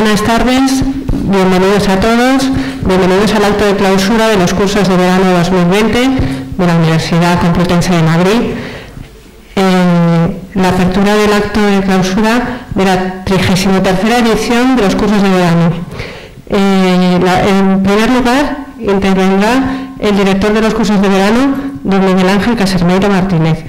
buenas tardes, bienvenidos a todos, bienvenidos al acto de clausura de los cursos de verano 2020 de la Universidad Complutense de Madrid. La apertura del acto de clausura de la 33ª edición de los cursos de verano. En primer lugar, intervendrá el director de los cursos de verano, don Miguel Ángel Casermeiro Martínez.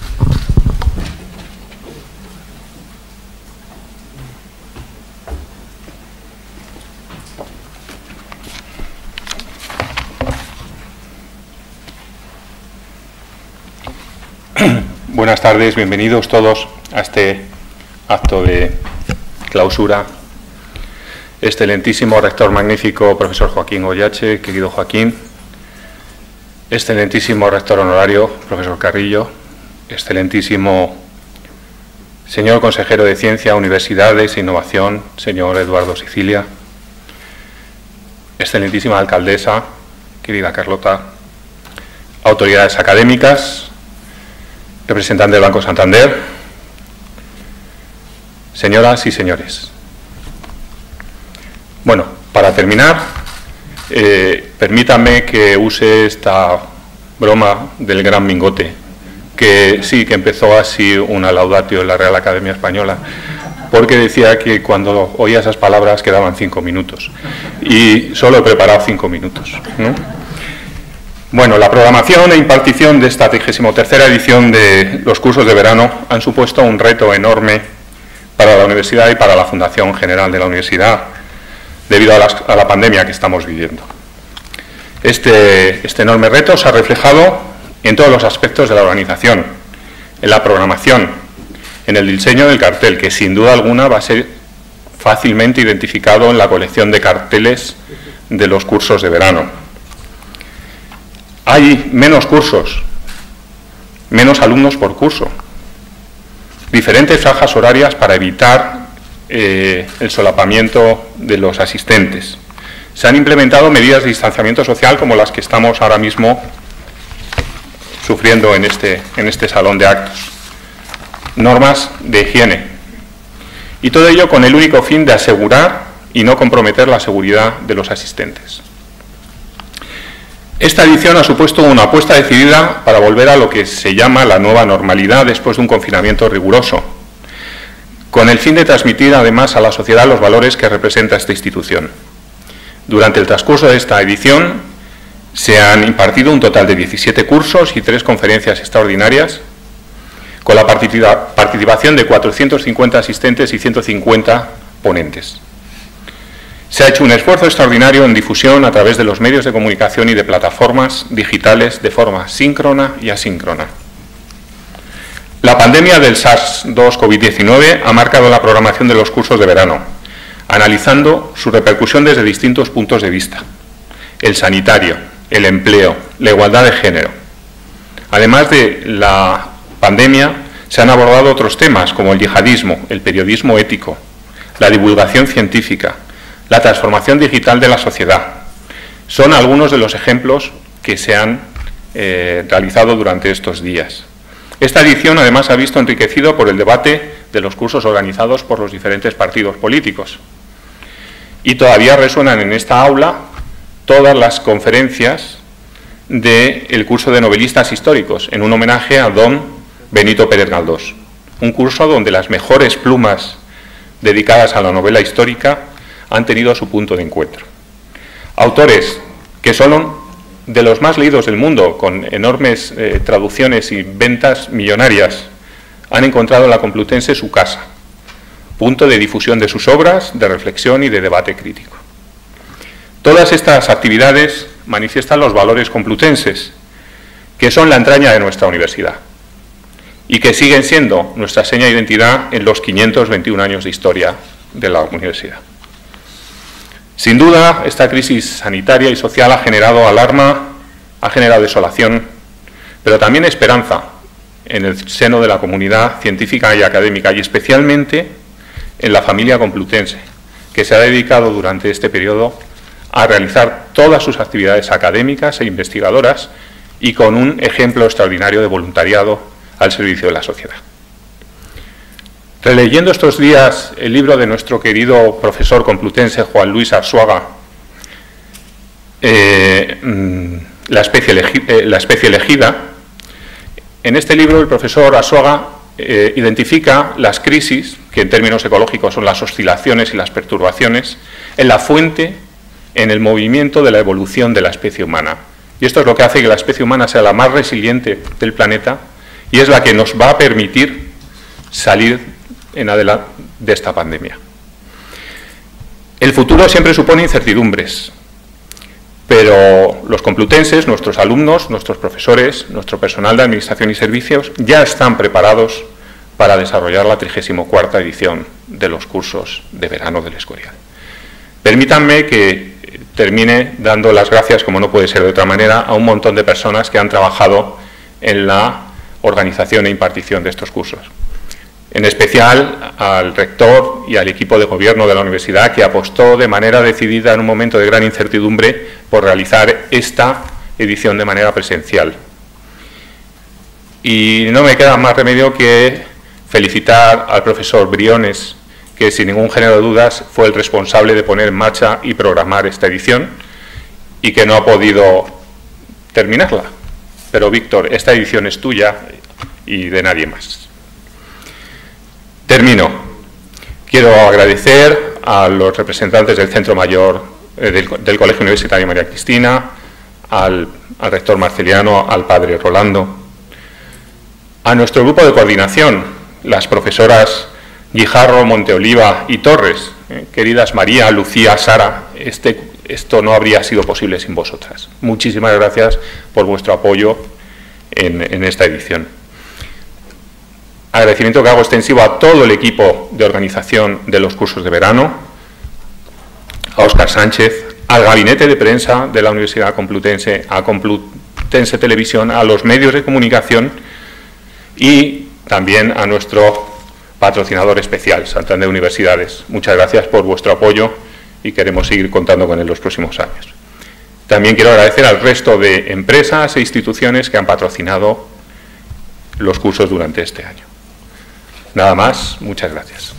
Buenas tardes, bienvenidos todos a este acto de clausura. Excelentísimo rector magnífico, profesor Joaquín Goyache, querido Joaquín. Excelentísimo rector honorario, profesor Carrillo. Excelentísimo señor consejero de Ciencia, Universidades e Innovación, señor Eduardo Sicilia. Excelentísima alcaldesa, querida Carlota. Autoridades académicas, representante del Banco Santander, señoras y señores. Bueno, para terminar, permítanme que use esta broma del gran Mingote, que sí, que empezó así una laudatio en la Real Academia Española, porque decía que cuando oía esas palabras quedaban 5 minutos, y solo he preparado 5 minutos, ¿no? Bueno, la programación e impartición de esta 33ª edición de los cursos de verano han supuesto un reto enorme para la universidad y para la Fundación General de la Universidad, debido a la pandemia que estamos viviendo. Este enorme reto se ha reflejado en todos los aspectos de la organización, en la programación, en el diseño del cartel, que sin duda alguna va a ser fácilmente identificado en la colección de carteles de los cursos de verano. Hay menos cursos, menos alumnos por curso, diferentes franjas horarias para evitar el solapamiento de los asistentes. Se han implementado medidas de distanciamiento social como las que estamos ahora mismo sufriendo en este salón de actos. Normas de higiene. Y todo ello con el único fin de asegurar y no comprometer la seguridad de los asistentes. Esta edición ha supuesto una apuesta decidida para volver a lo que se llama la nueva normalidad después de un confinamiento riguroso, con el fin de transmitir además a la sociedad los valores que representa esta institución. Durante el transcurso de esta edición se han impartido un total de 17 cursos y 3 conferencias extraordinarias, con la participación de 450 asistentes y 150 ponentes. Se ha hecho un esfuerzo extraordinario en difusión a través de los medios de comunicación y de plataformas digitales de forma síncrona y asíncrona. La pandemia del SARS-2 COVID-19 ha marcado la programación de los cursos de verano, analizando su repercusión desde distintos puntos de vista: el sanitario, el empleo, la igualdad de género. Además de la pandemia, se han abordado otros temas como el yihadismo, el periodismo ético, la divulgación científica, la transformación digital de la sociedad. Son algunos de los ejemplos que se han realizado durante estos días. Esta edición además se ha visto enriquecido por el debate de los cursos organizados por los diferentes partidos políticos. Y todavía resuenan en esta aula todas las conferencias del curso de novelistas históricos, en un homenaje a don Benito Pérez Galdós. Un curso donde las mejores plumas dedicadas a la novela histórica han tenido su punto de encuentro. Autores que son de los más leídos del mundo, con enormes traducciones y ventas millonarias, han encontrado en la Complutense su casa, punto de difusión de sus obras, de reflexión y de debate crítico. Todas estas actividades manifiestan los valores complutenses, que son la entraña de nuestra universidad y que siguen siendo nuestra seña de identidad en los 521 años de historia de la universidad. Sin duda, esta crisis sanitaria y social ha generado alarma, ha generado desolación, pero también esperanza en el seno de la comunidad científica y académica, y especialmente en la familia complutense, que se ha dedicado durante este periodo a realizar todas sus actividades académicas e investigadoras y con un ejemplo extraordinario de voluntariado al servicio de la sociedad. Releyendo estos días el libro de nuestro querido profesor complutense Juan Luis Arzuaga, La especie elegida, en este libro el profesor Arzuaga identifica las crisis, que en términos ecológicos son las oscilaciones y las perturbaciones, en la fuente, en el movimiento de la evolución de la especie humana. Y esto es lo que hace que la especie humana sea la más resiliente del planeta y es la que nos va a permitir salir en adelante de esta pandemia. El futuro siempre supone incertidumbres, pero los complutenses, nuestros alumnos, nuestros profesores, nuestro personal de administración y servicios ya están preparados para desarrollar la 34ª edición de los cursos de verano del Escorial. Permítanme que termine dando las gracias, como no puede ser de otra manera, a un montón de personas que han trabajado en la organización e impartición de estos cursos. En especial al rector y al equipo de gobierno de la universidad, que apostó de manera decidida en un momento de gran incertidumbre por realizar esta edición de manera presencial. Y no me queda más remedio que felicitar al profesor Briones, que sin ningún género de dudas fue el responsable de poner en marcha y programar esta edición y que no ha podido terminarla. Pero Víctor, esta edición es tuya y de nadie más. Termino. Quiero agradecer a los representantes del Centro Mayor del Colegio Universitario María Cristina, al rector Marceliano, al padre Rolando, a nuestro grupo de coordinación, las profesoras Guijarro, Monteoliva y Torres, queridas María, Lucía, Sara, esto no habría sido posible sin vosotras. Muchísimas gracias por vuestro apoyo en esta edición. Agradecimiento que hago extensivo a todo el equipo de organización de los cursos de verano, a Óscar Sánchez, al gabinete de prensa de la Universidad Complutense, a Complutense Televisión, a los medios de comunicación y también a nuestro patrocinador especial, Santander Universidades. Muchas gracias por vuestro apoyo y queremos seguir contando con él los próximos años. También quiero agradecer al resto de empresas e instituciones que han patrocinado los cursos durante este año. Nada más, muchas gracias.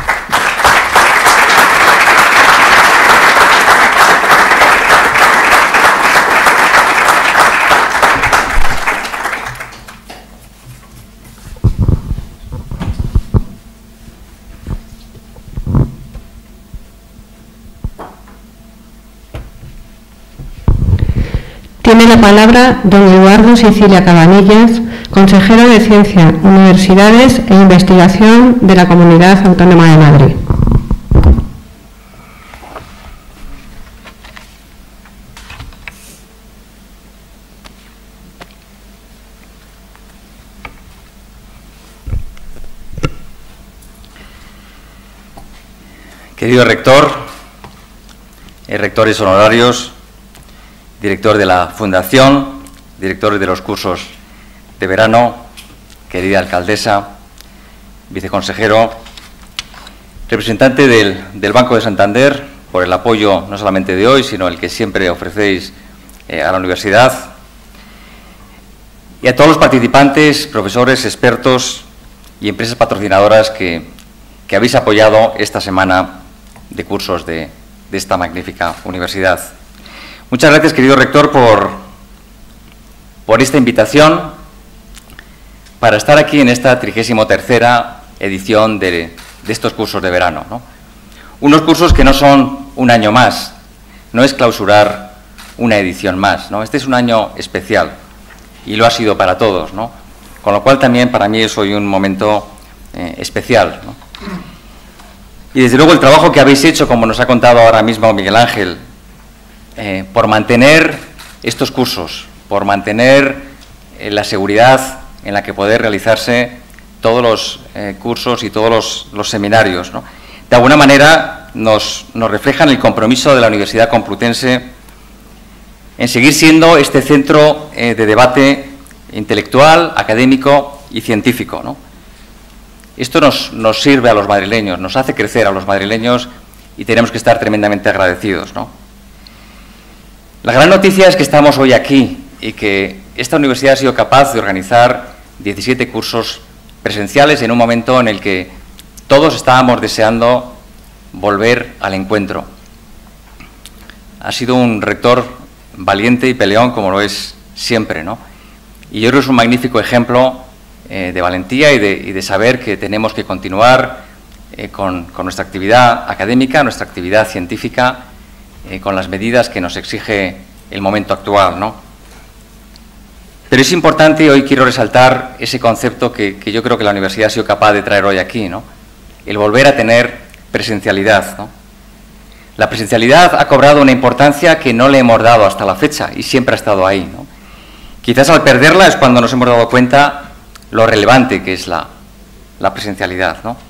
Tiene la palabra don Eduardo Sicilia Cabanillas, consejero de Ciencia, Universidades e Investigación de la Comunidad Autónoma de Madrid. Querido rector, rectores honorarios, director de la Fundación, directores de los cursos de verano, querida alcaldesa, viceconsejero, representante del Banco de Santander, por el apoyo no solamente de hoy, sino el que siempre ofrecéis a la universidad, y a todos los participantes, profesores, expertos y empresas patrocinadoras que habéis apoyado esta semana de cursos de esta magnífica universidad. Muchas gracias, querido rector, por esta invitación para estar aquí en esta 33ª edición de estos cursos de verano, ¿no? Unos cursos que no son un año más, no es clausurar una edición más, ¿no? Este es un año especial y lo ha sido para todos, ¿no? Con lo cual también para mí es hoy un momento especial, ¿no? Y desde luego el trabajo que habéis hecho, como nos ha contado ahora mismo Miguel Ángel, por mantener estos cursos, por mantener la seguridad en la que poder realizarse todos los cursos y todos los seminarios, ¿no? De alguna manera nos reflejan el compromiso de la Universidad Complutense en seguir siendo este centro de debate intelectual, académico y científico, ¿no? Esto nos sirve a los madrileños, nos hace crecer a los madrileños y tenemos que estar tremendamente agradecidos, ¿no? La gran noticia es que estamos hoy aquí y que esta universidad ha sido capaz de organizar 17 cursos presenciales en un momento en el que todos estábamos deseando volver al encuentro. Ha sido un rector valiente y peleón, como lo es siempre, ¿no? Y yo creo que es un magnífico ejemplo de valentía y de saber que tenemos que continuar con nuestra actividad académica, nuestra actividad científica, con las medidas que nos exige el momento actual, ¿no? Pero es importante, hoy quiero resaltar ese concepto que yo creo que la universidad ha sido capaz de traer hoy aquí, ¿no? El volver a tener presencialidad, ¿no? La presencialidad ha cobrado una importancia que no le hemos dado hasta la fecha y siempre ha estado ahí, ¿no? Quizás al perderla es cuando nos hemos dado cuenta lo relevante que es la presencialidad, ¿no?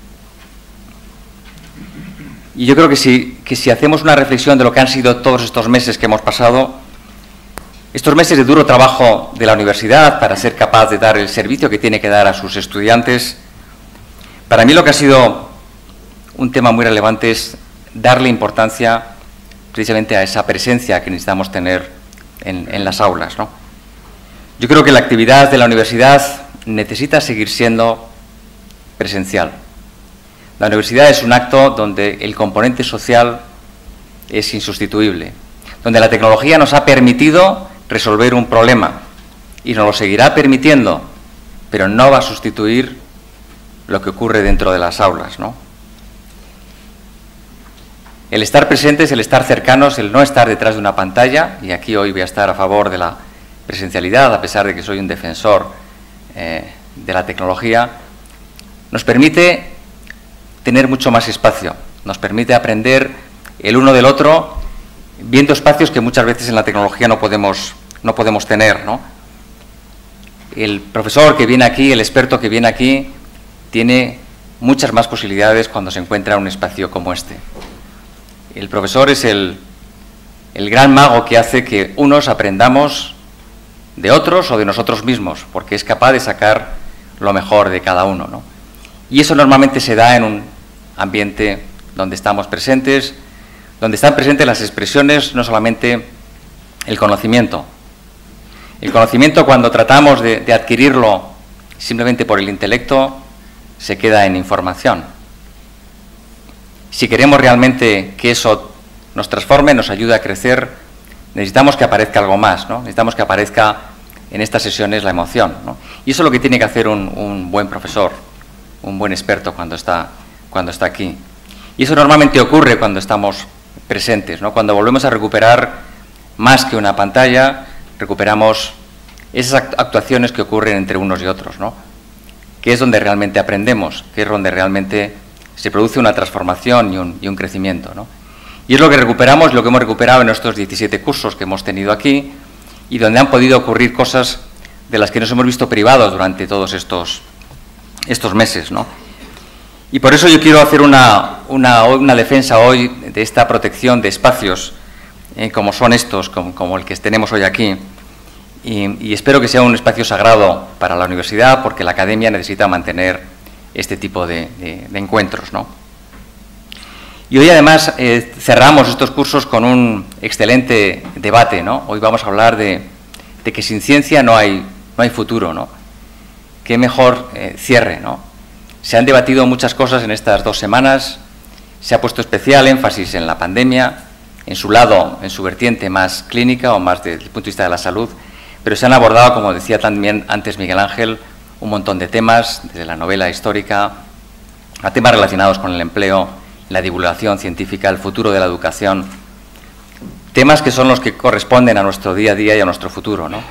Y yo creo que si hacemos una reflexión de lo que han sido todos estos meses que hemos pasado, estos meses de duro trabajo de la universidad para ser capaz de dar el servicio que tiene que dar a sus estudiantes, para mí lo que ha sido un tema muy relevante es darle importancia precisamente a esa presencia que necesitamos tener en las aulas, ¿no? Yo creo que la actividad de la universidad necesita seguir siendo presencial. La universidad es un acto donde el componente social es insustituible, donde la tecnología nos ha permitido resolver un problema y nos lo seguirá permitiendo, pero no va a sustituir lo que ocurre dentro de las aulas, ¿no? El estar presentes, el estar cercanos, el no estar detrás de una pantalla, y aquí hoy voy a estar a favor de la presencialidad, a pesar de que soy un defensor de la tecnología, nos permite tener mucho más espacio, nos permite aprender el uno del otro, viendo espacios que muchas veces en la tecnología no podemos tener, ¿no? El profesor que viene aquí, el experto que viene aquí, tiene muchas más posibilidades cuando se encuentra en un espacio como este. El profesor es el gran mago que hace que unos aprendamos de otros o de nosotros mismos, porque es capaz de sacar lo mejor de cada uno, ¿no? Y eso normalmente se da en un ambiente donde estamos presentes, donde están presentes las expresiones, no solamente el conocimiento. El conocimiento, cuando tratamos de adquirirlo simplemente por el intelecto, se queda en información. Si queremos realmente que eso nos transforme, nos ayude a crecer, necesitamos que aparezca algo más, ¿no? Necesitamos que aparezca en estas sesiones la emoción, ¿no? Y eso es lo que tiene que hacer un buen profesor, un buen experto cuando está aquí. Y eso normalmente ocurre cuando estamos presentes, ¿no? Cuando volvemos a recuperar más que una pantalla, recuperamos esas actuaciones que ocurren entre unos y otros, ¿no? Que es donde realmente aprendemos, que es donde realmente se produce una transformación y un crecimiento, ¿no? Y es lo que recuperamos, lo que hemos recuperado en estos 17 cursos que hemos tenido aquí y donde han podido ocurrir cosas de las que nos hemos visto privados durante todos estos meses, ¿no? Y por eso yo quiero hacer una defensa hoy de esta protección de espacios como son estos, como el que tenemos hoy aquí. Y espero que sea un espacio sagrado para la universidad, porque la academia necesita mantener este tipo de encuentros, ¿no? Y hoy además cerramos estos cursos con un excelente debate, ¿no? Hoy vamos a hablar de que sin ciencia no hay futuro, ¿no? Qué mejor cierre, ¿no? Se han debatido muchas cosas en estas 2 semanas, se ha puesto especial énfasis en la pandemia, en su lado, en su vertiente más clínica o más desde el punto de vista de la salud, pero se han abordado, como decía también antes Miguel Ángel, un montón de temas, desde la novela histórica a temas relacionados con el empleo, la divulgación científica, el futuro de la educación, temas que son los que corresponden a nuestro día a día y a nuestro futuro, ¿no?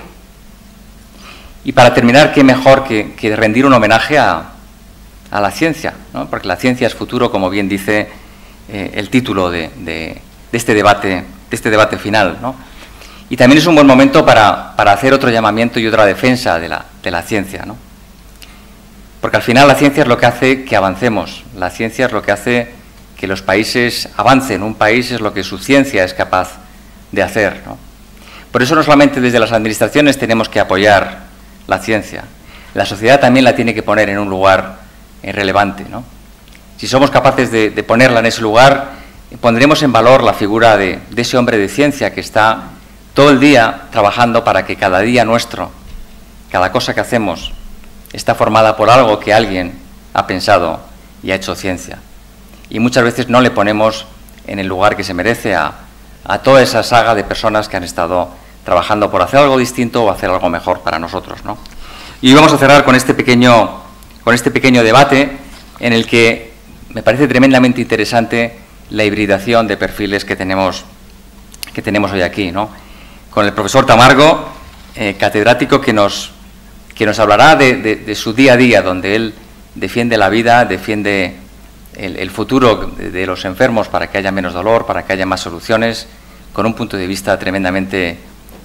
Y para terminar, qué mejor que rendir un homenaje a la ciencia, ¿no? Porque la ciencia es futuro, como bien dice el título de este debate final, ¿no? Y también es un buen momento para hacer otro llamamiento y otra defensa de la ciencia, ¿no? Porque al final la ciencia es lo que hace que avancemos, la ciencia es lo que hace que los países avancen, un país es lo que su ciencia es capaz de hacer, ¿no? Por eso no solamente desde las administraciones tenemos que apoyar la ciencia, la sociedad también la tiene que poner en un lugar relevante, ¿no? Si somos capaces de ponerla en ese lugar, pondremos en valor la figura de ese hombre de ciencia que está todo el día trabajando para que cada día nuestro, cada cosa que hacemos, está formada por algo que alguien ha pensado y ha hecho ciencia. Y muchas veces no le ponemos en el lugar que se merece a toda esa saga de personas que han estado trabajando por hacer algo distinto o hacer algo mejor para nosotros, ¿no? Y vamos a cerrar con este pequeño debate en el que me parece tremendamente interesante la hibridación de perfiles que tenemos hoy aquí, ¿no? Con el profesor Tamargo, catedrático, que nos hablará de su día a día, donde él defiende la vida, defiende el futuro de los enfermos para que haya menos dolor, para que haya más soluciones, con un punto de vista tremendamente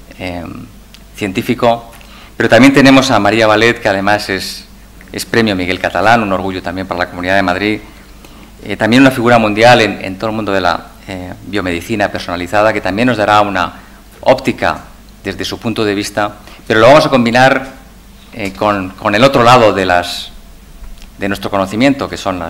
científico. Pero también tenemos a María Valet, que además es premio Miguel Catalán, un orgullo también para la Comunidad de Madrid, también una figura mundial en todo el mundo de la biomedicina personalizada, que también nos dará una óptica desde su punto de vista, pero lo vamos a combinar con el otro lado de nuestro conocimiento, que son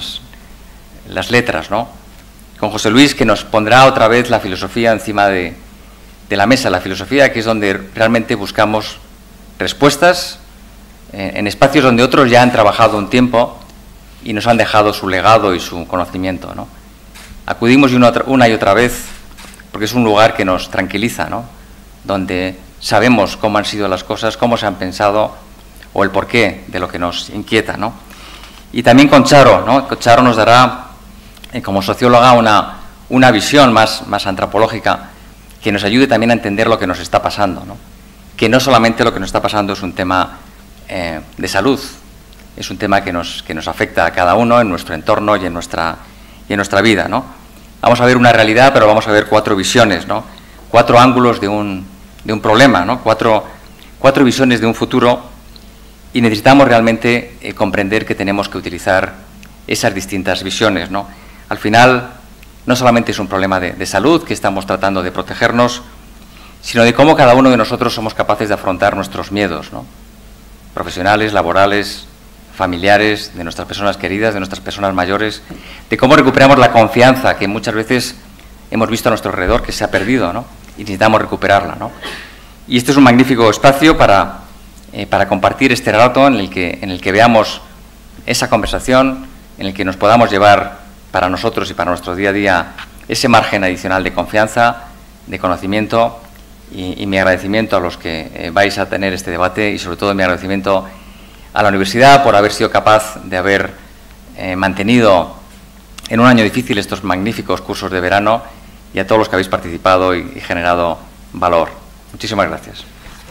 las letras, ¿no? Con José Luis, que nos pondrá otra vez la filosofía encima de la mesa, la filosofía que es donde realmente buscamos respuestas en espacios donde otros ya han trabajado un tiempo y nos han dejado su legado y su conocimiento, ¿no? Acudimos una y otra vez porque es un lugar que nos tranquiliza, ¿no? Donde sabemos cómo han sido las cosas, cómo se han pensado o el porqué de lo que nos inquieta, ¿no? Y también con Charo, ¿no? Charo nos dará, como socióloga, una visión más antropológica que nos ayude también a entender lo que nos está pasando, ¿no? Que no solamente lo que nos está pasando es un tema de salud, es un tema que nos afecta a cada uno en nuestro entorno y en nuestra vida, ¿no? Vamos a ver una realidad, pero vamos a ver 4 visiones, ¿no? 4 ángulos de un problema, ¿no? 4 visiones de un futuro, y necesitamos realmente comprender que tenemos que utilizar esas distintas visiones, ¿no? Al final, no solamente es un problema de salud, que estamos tratando de protegernos, sino de cómo cada uno de nosotros somos capaces de afrontar nuestros miedos, ¿no? Profesionales, laborales, familiares, de nuestras personas queridas, de nuestras personas mayores, de cómo recuperamos la confianza que muchas veces hemos visto a nuestro alrededor que se ha perdido, ¿no? Y necesitamos recuperarla, ¿no? Y este es un magnífico espacio para compartir este rato en el que veamos esa conversación, en el que nos podamos llevar para nosotros y para nuestro día a día ese margen adicional de confianza, de conocimiento, y mi agradecimiento a los que vais a tener este debate, y sobre todo mi agradecimiento a la universidad por haber sido capaz de haber mantenido en un año difícil estos magníficos cursos de verano, y a todos los que habéis participado y generado valor. Muchísimas gracias.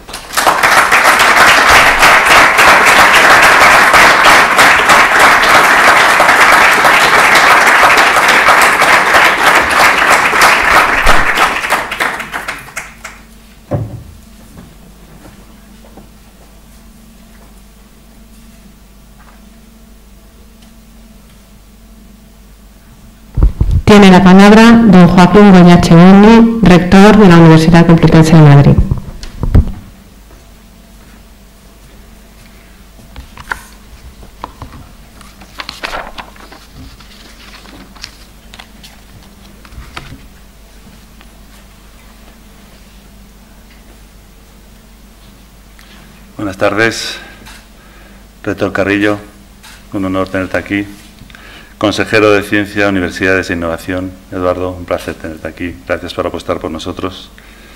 Tiene la palabra don Joaquín Goyache Bonni, rector de la Universidad Complutense de Madrid. Buenas tardes, rector Carrillo, un honor tenerte aquí. Consejero de Ciencia, Universidades e Innovación, Eduardo, un placer tenerte aquí. Gracias por apostar por nosotros.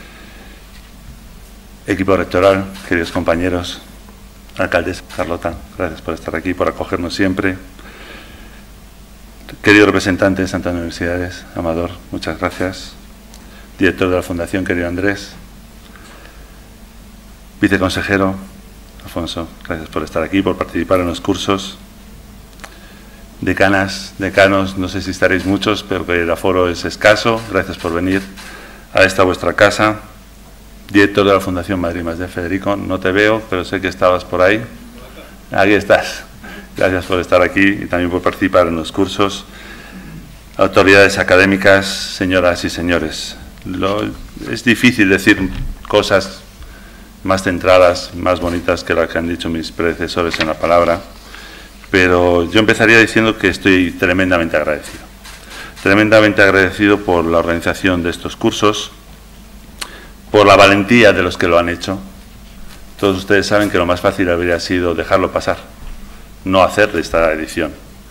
Equipo rectoral, queridos compañeros, alcaldes, Carlota, gracias por estar aquí, por acogernos siempre. Queridos representantes de Santas Universidades, Amador, muchas gracias. Director de la Fundación, querido Andrés. Viceconsejero, Alfonso, gracias por estar aquí, por participar en los cursos. Decanas, decanos, no sé si estaréis muchos, pero que el aforo es escaso. Gracias por venir a esta vuestra casa. Director de la Fundación Madrid Más de Federico, no te veo, pero sé que estabas por ahí. Aquí estás. Gracias por estar aquí y también por participar en los cursos. Autoridades académicas, señoras y señores. Es difícil decir cosas más centradas, más bonitas que las que han dicho mis predecesores en la palabra. Pero yo empezaría diciendo que estoy tremendamente agradecido por la organización de estos cursos, por la valentía de los que lo han hecho. Todos ustedes saben que lo más fácil habría sido dejarlo pasar, no hacer esta edición.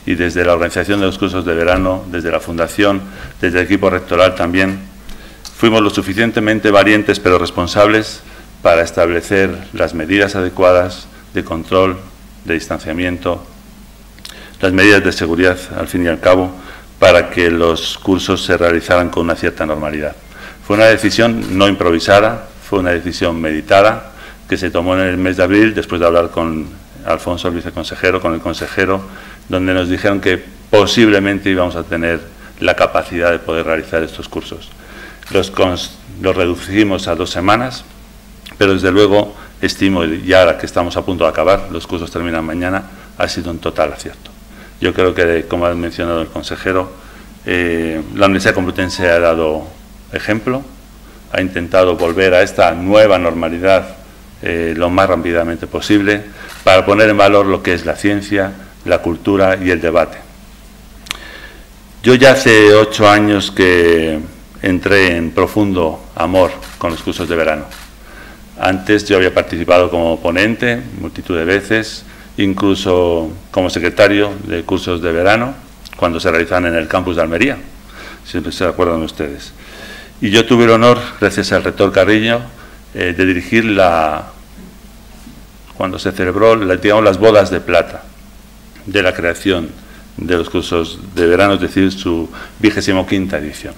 y desde la organización de los cursos de verano, desde la Fundación, desde el equipo rectoral también, fuimos lo suficientemente valientes pero responsables para establecer las medidas adecuadas de control, de distanciamiento, las medidas de seguridad, al fin y al cabo, para que los cursos se realizaran con una cierta normalidad. Fue una decisión no improvisada, fue una decisión meditada, que se tomó en el mes de abril, después de hablar con Alfonso, el viceconsejero, con el consejero, donde nos dijeron que posiblemente íbamos a tener la capacidad de poder realizar estos cursos. Los reducimos a 2 semanas, pero desde luego estimo, ya ahora que estamos a punto de acabar, los cursos terminan mañana, ha sido un total acierto. Yo creo que, como ha mencionado el consejero, la Universidad Complutense ha dado ejemplo, ha intentado volver a esta nueva normalidad lo más rápidamente posible para poner en valor lo que es la ciencia, la cultura y el debate. Yo ya hace 8 años que entré en profundo amor con los cursos de verano. Antes yo había participado como ponente multitud de veces, incluso como secretario de cursos de verano, cuando se realizaban en el campus de Almería, siempre se acuerdan ustedes. Y yo tuve el honor, gracias al rector Carrillo, de dirigir cuando se celebró, digamos, las bodas de plata de la creación de los cursos de verano, es decir, su 25ª edición.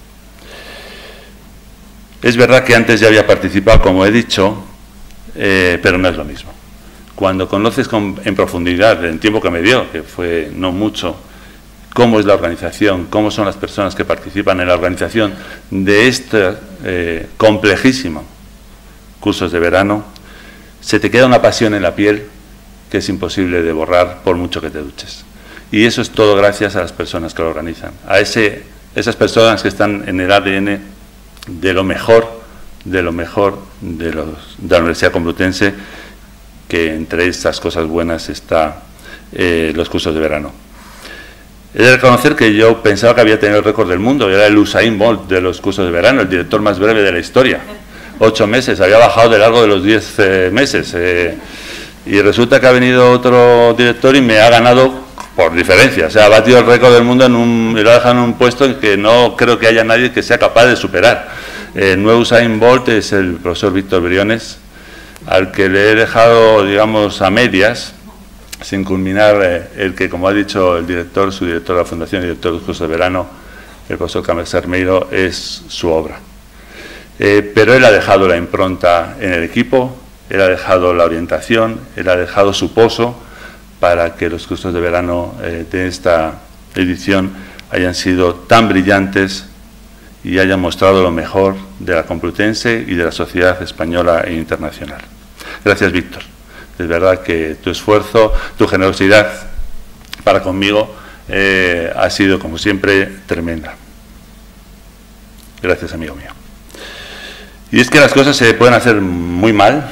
Es verdad que antes ya había participado, como he dicho, pero no es lo mismo. Cuando conoces en profundidad, en el tiempo que me dio, que fue no mucho, cómo es la organización, cómo son las personas que participan en la organización de este complejísimo cursos de verano, se te queda una pasión en la piel que es imposible de borrar por mucho que te duches. Y eso es todo gracias a las personas que lo organizan, a esas personas que están en el ADN de lo mejor de la Universidad Complutense, que entre estas cosas buenas está los cursos de verano. He de reconocer que yo pensaba que había tenido el récord del mundo, era el Usain Bolt de los cursos de verano, el director más breve de la historia. 8 meses, había bajado de largo de los 10 meses. Y resulta que ha venido otro director y me ha ganado por diferencia. O sea, ha batido el récord del mundo y lo ha dejado en un puesto en que no creo que haya nadie que sea capaz de superar. El nuevo Usain Bolt es el profesor Víctor Briones, al que le he dejado, digamos, a medias, sin culminar el que, como ha dicho el director, su director de la Fundación y director del curso de verano, el profesor Carlos Armeiro, es su obra. Pero él ha dejado la impronta en el equipo, él ha dejado la orientación, él ha dejado su pozo para que los cursos de verano de esta edición hayan sido tan brillantes y hayan mostrado lo mejor de la Complutense y de la sociedad española e internacional. Gracias, Víctor. Es verdad que tu esfuerzo, tu generosidad para conmigo ha sido, como siempre, tremenda. Gracias, amigo mío. Y es que las cosas se pueden hacer muy mal,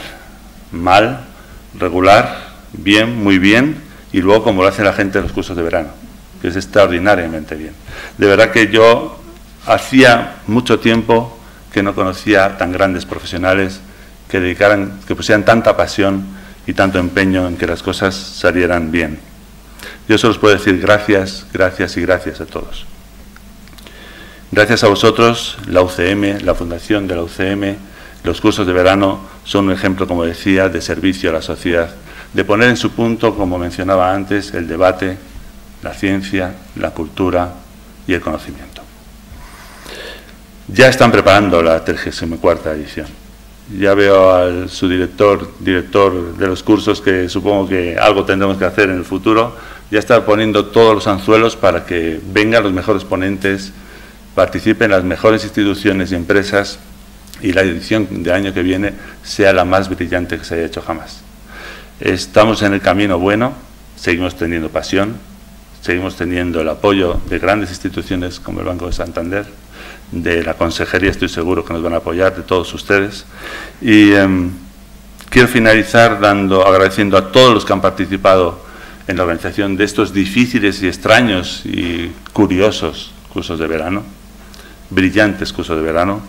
regular, bien, muy bien, y luego como lo hace la gente en los cursos de verano, que es extraordinariamente bien. De verdad que yo hacía mucho tiempo que no conocía tan grandes profesionales que pusieran tanta pasión y tanto empeño en que las cosas salieran bien. Yo solo os puedo decir gracias, gracias y gracias a todos. Gracias a vosotros, la UCM, la Fundación de la UCM, los cursos de verano son un ejemplo, como decía, de servicio a la sociedad, de poner en su punto, como mencionaba antes, el debate, la ciencia, la cultura y el conocimiento. Ya están preparando la 34ª edición. Ya veo a su director de los cursos, que supongo que algo tendremos que hacer en el futuro, ya está poniendo todos los anzuelos para que vengan los mejores ponentes, participen las mejores instituciones y empresas y la edición del año que viene sea la más brillante que se haya hecho jamás. Estamos en el camino bueno, seguimos teniendo pasión, seguimos teniendo el apoyo de grandes instituciones como el Banco de Santander, de la Consejería, estoy seguro que nos van a apoyar, de todos ustedes. Y quiero finalizar agradeciendo a todos los que han participado en la organización de estos difíciles y extraños y curiosos cursos de verano, brillantes cursos de verano,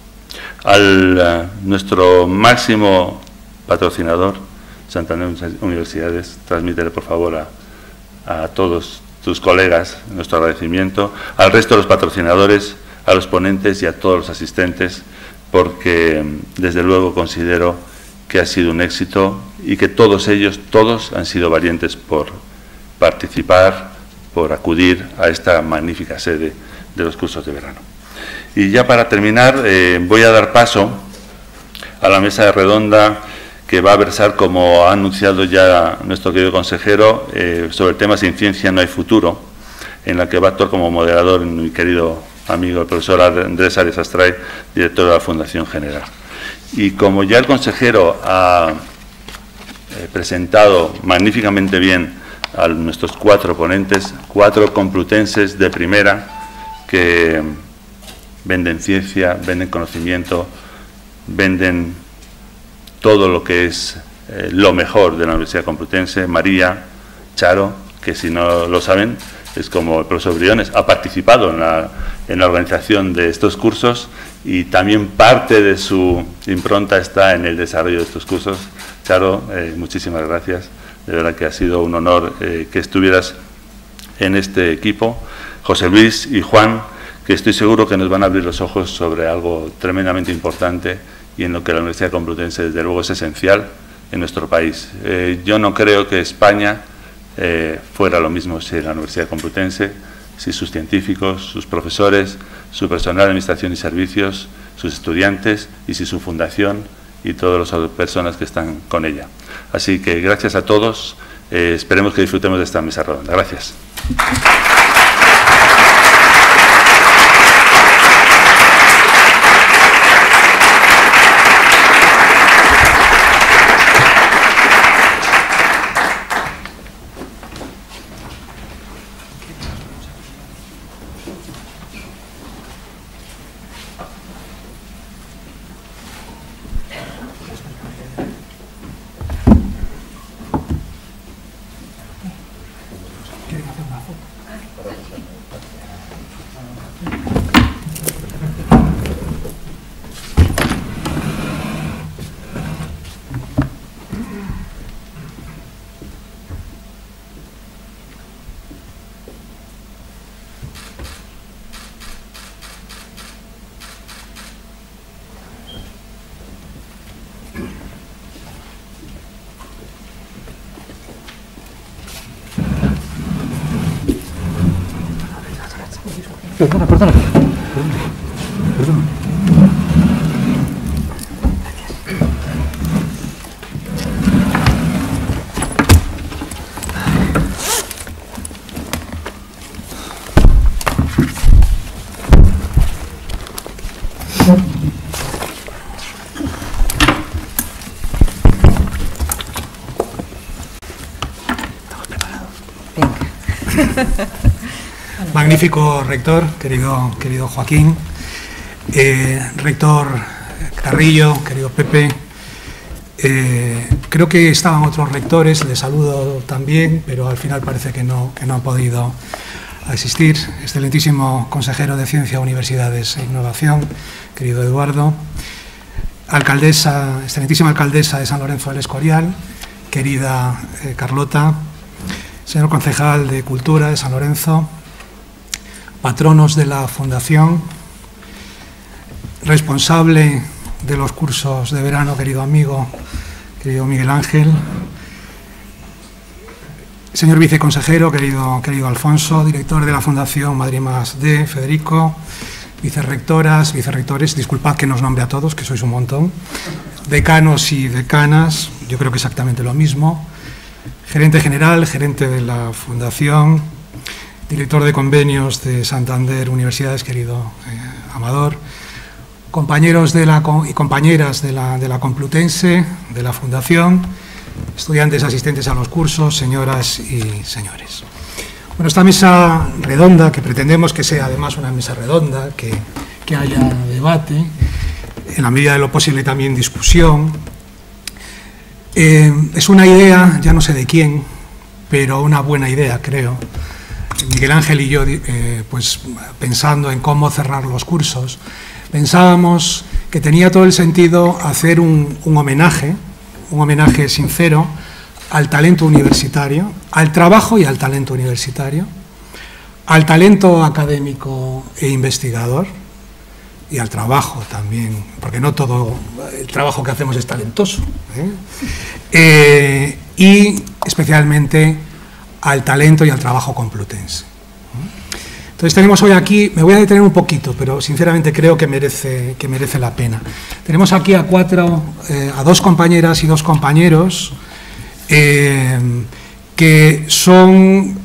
nuestro máximo patrocinador, Santander Universidades. Transmítele por favor a todos tus colegas, nuestro agradecimiento, al resto de los patrocinadores, a los ponentes y a todos los asistentes, porque desde luego considero que ha sido un éxito y que todos ellos, todos han sido valientes por participar, por acudir a esta magnífica sede de los cursos de verano. Y ya para terminar, voy a dar paso a la mesa redonda que va a versar, como ha anunciado ya nuestro querido consejero, sobre el tema Sin ciencia no hay futuro, en la que va a actuar como moderador mi querido amigo, el profesor Andrés Arias Astray, director de la Fundación General. Y como ya el consejero ha presentado magníficamente bien a nuestros 4 ponentes, 4 complutenses de primera, que venden ciencia, venden conocimiento, venden todo lo que es lo mejor de la Universidad Complutense. María, Charo, que si no lo saben, es como el profesor Briones, ha participado en la organización de estos cursos y también parte de su impronta está en el desarrollo de estos cursos. Charo, muchísimas gracias. De verdad que ha sido un honor que estuvieras en este equipo. José Luis y Juan, que estoy seguro que nos van a abrir los ojos sobre algo tremendamente importante y en lo que la Universidad Complutense, desde luego, es esencial en nuestro país. Yo no creo que España fuera lo mismo sin la Universidad Complutense, si sus científicos, sus profesores, su personal de administración y servicios, sus estudiantes y si su fundación y todas las personas que están con ella. Así que gracias a todos, esperemos que disfrutemos de esta mesa redonda. Gracias. Perdona. Magnífico rector, querido Joaquín, rector Carrillo, querido Pepe. Creo que estaban otros rectores, les saludo también, pero al final parece que no han podido asistir. Excelentísimo consejero de Ciencia, Universidades e Innovación, querido Eduardo. Alcaldesa, excelentísima alcaldesa de San Lorenzo del Escorial, querida Carlota. Señor concejal de Cultura de San Lorenzo, patronos de la Fundación, responsable de los cursos de verano, querido amigo, querido Miguel Ángel, señor viceconsejero, querido Alfonso, director de la Fundación Madrid+D, Federico, vicerrectoras, vicerrectores, disculpad que nos nombre a todos, que sois un montón, decanos y decanas, yo creo que exactamente lo mismo, gerente general, gerente de la Fundación, director de convenios de Santander Universidades, querido Amador, compañeros y compañeras de la Complutense, de la Fundación, estudiantes asistentes a los cursos, señoras y señores. Bueno, esta mesa redonda, que pretendemos que sea además una mesa redonda, que haya debate, en la medida de lo posible también discusión, es una idea, ya no sé de quién, pero una buena idea, creo. Miguel Ángel y yo, pues pensando en cómo cerrar los cursos, pensábamos que tenía todo el sentido hacer un homenaje sincero al talento universitario, al trabajo y al talento universitario, al talento académico e investigador y al trabajo también, porque no todo el trabajo que hacemos es talentoso, y especialmente al talento y al trabajo complutense. Entonces tenemos hoy aquí, me voy a detener un poquito, pero sinceramente creo que merece la pena. Tenemos aquí a dos compañeras y dos compañeros que son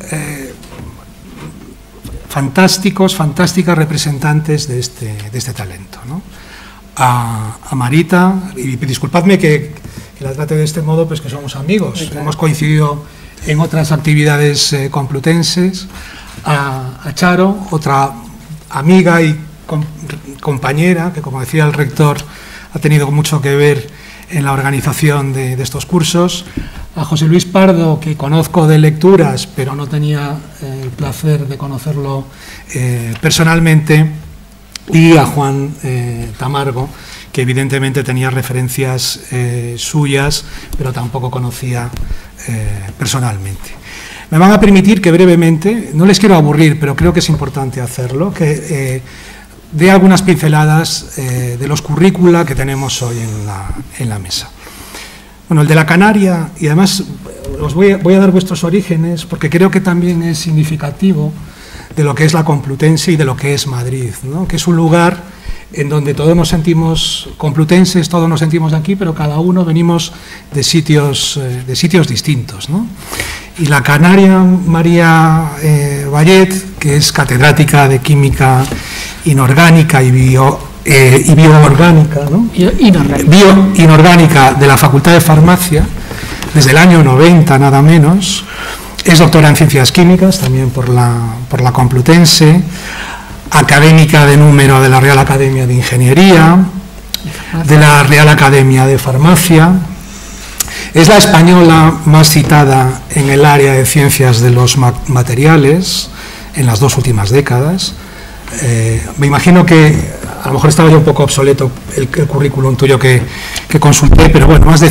fantásticas representantes de este talento, ¿no? A Marita, y disculpadme que la trate de este modo, pues que somos amigos, hemos coincidido en otras actividades complutenses. A Charo, otra amiga y compañera, que como decía el rector, ha tenido mucho que ver en la organización de estos cursos. A José Luis Pardo, que conozco de lecturas, pero no tenía el placer de conocerlo personalmente. Y a Juan Tamargo, que evidentemente tenía referencias suyas, pero tampoco conocía personalmente. Me van a permitir que brevemente, no les quiero aburrir, pero creo que es importante hacerlo, que dé algunas pinceladas de los currícula que tenemos hoy en la mesa. Bueno, el de la Canaria, y además os voy a dar vuestros orígenes, porque creo que también es significativo de lo que es la Complutense y de lo que es Madrid, ¿no? Que es un lugar en donde todos nos sentimos complutenses, todos nos sentimos aquí, pero cada uno venimos de sitios distintos, ¿no? Y la Canaria María Vallet, que es catedrática de Química Inorgánica y Bioorgánica, ¿no? Bioinorgánica de la Facultad de Farmacia, desde el año 90 nada menos, es doctora en Ciencias Químicas, también por la Complutense, académica de número de la Real Academia de Ingeniería, de la Real Academia de Farmacia. Es la española más citada en el área de ciencias de los materiales en las 2 últimas décadas. Me imagino que a lo mejor estaba ya un poco obsoleto el currículum tuyo que consulté, pero bueno, más de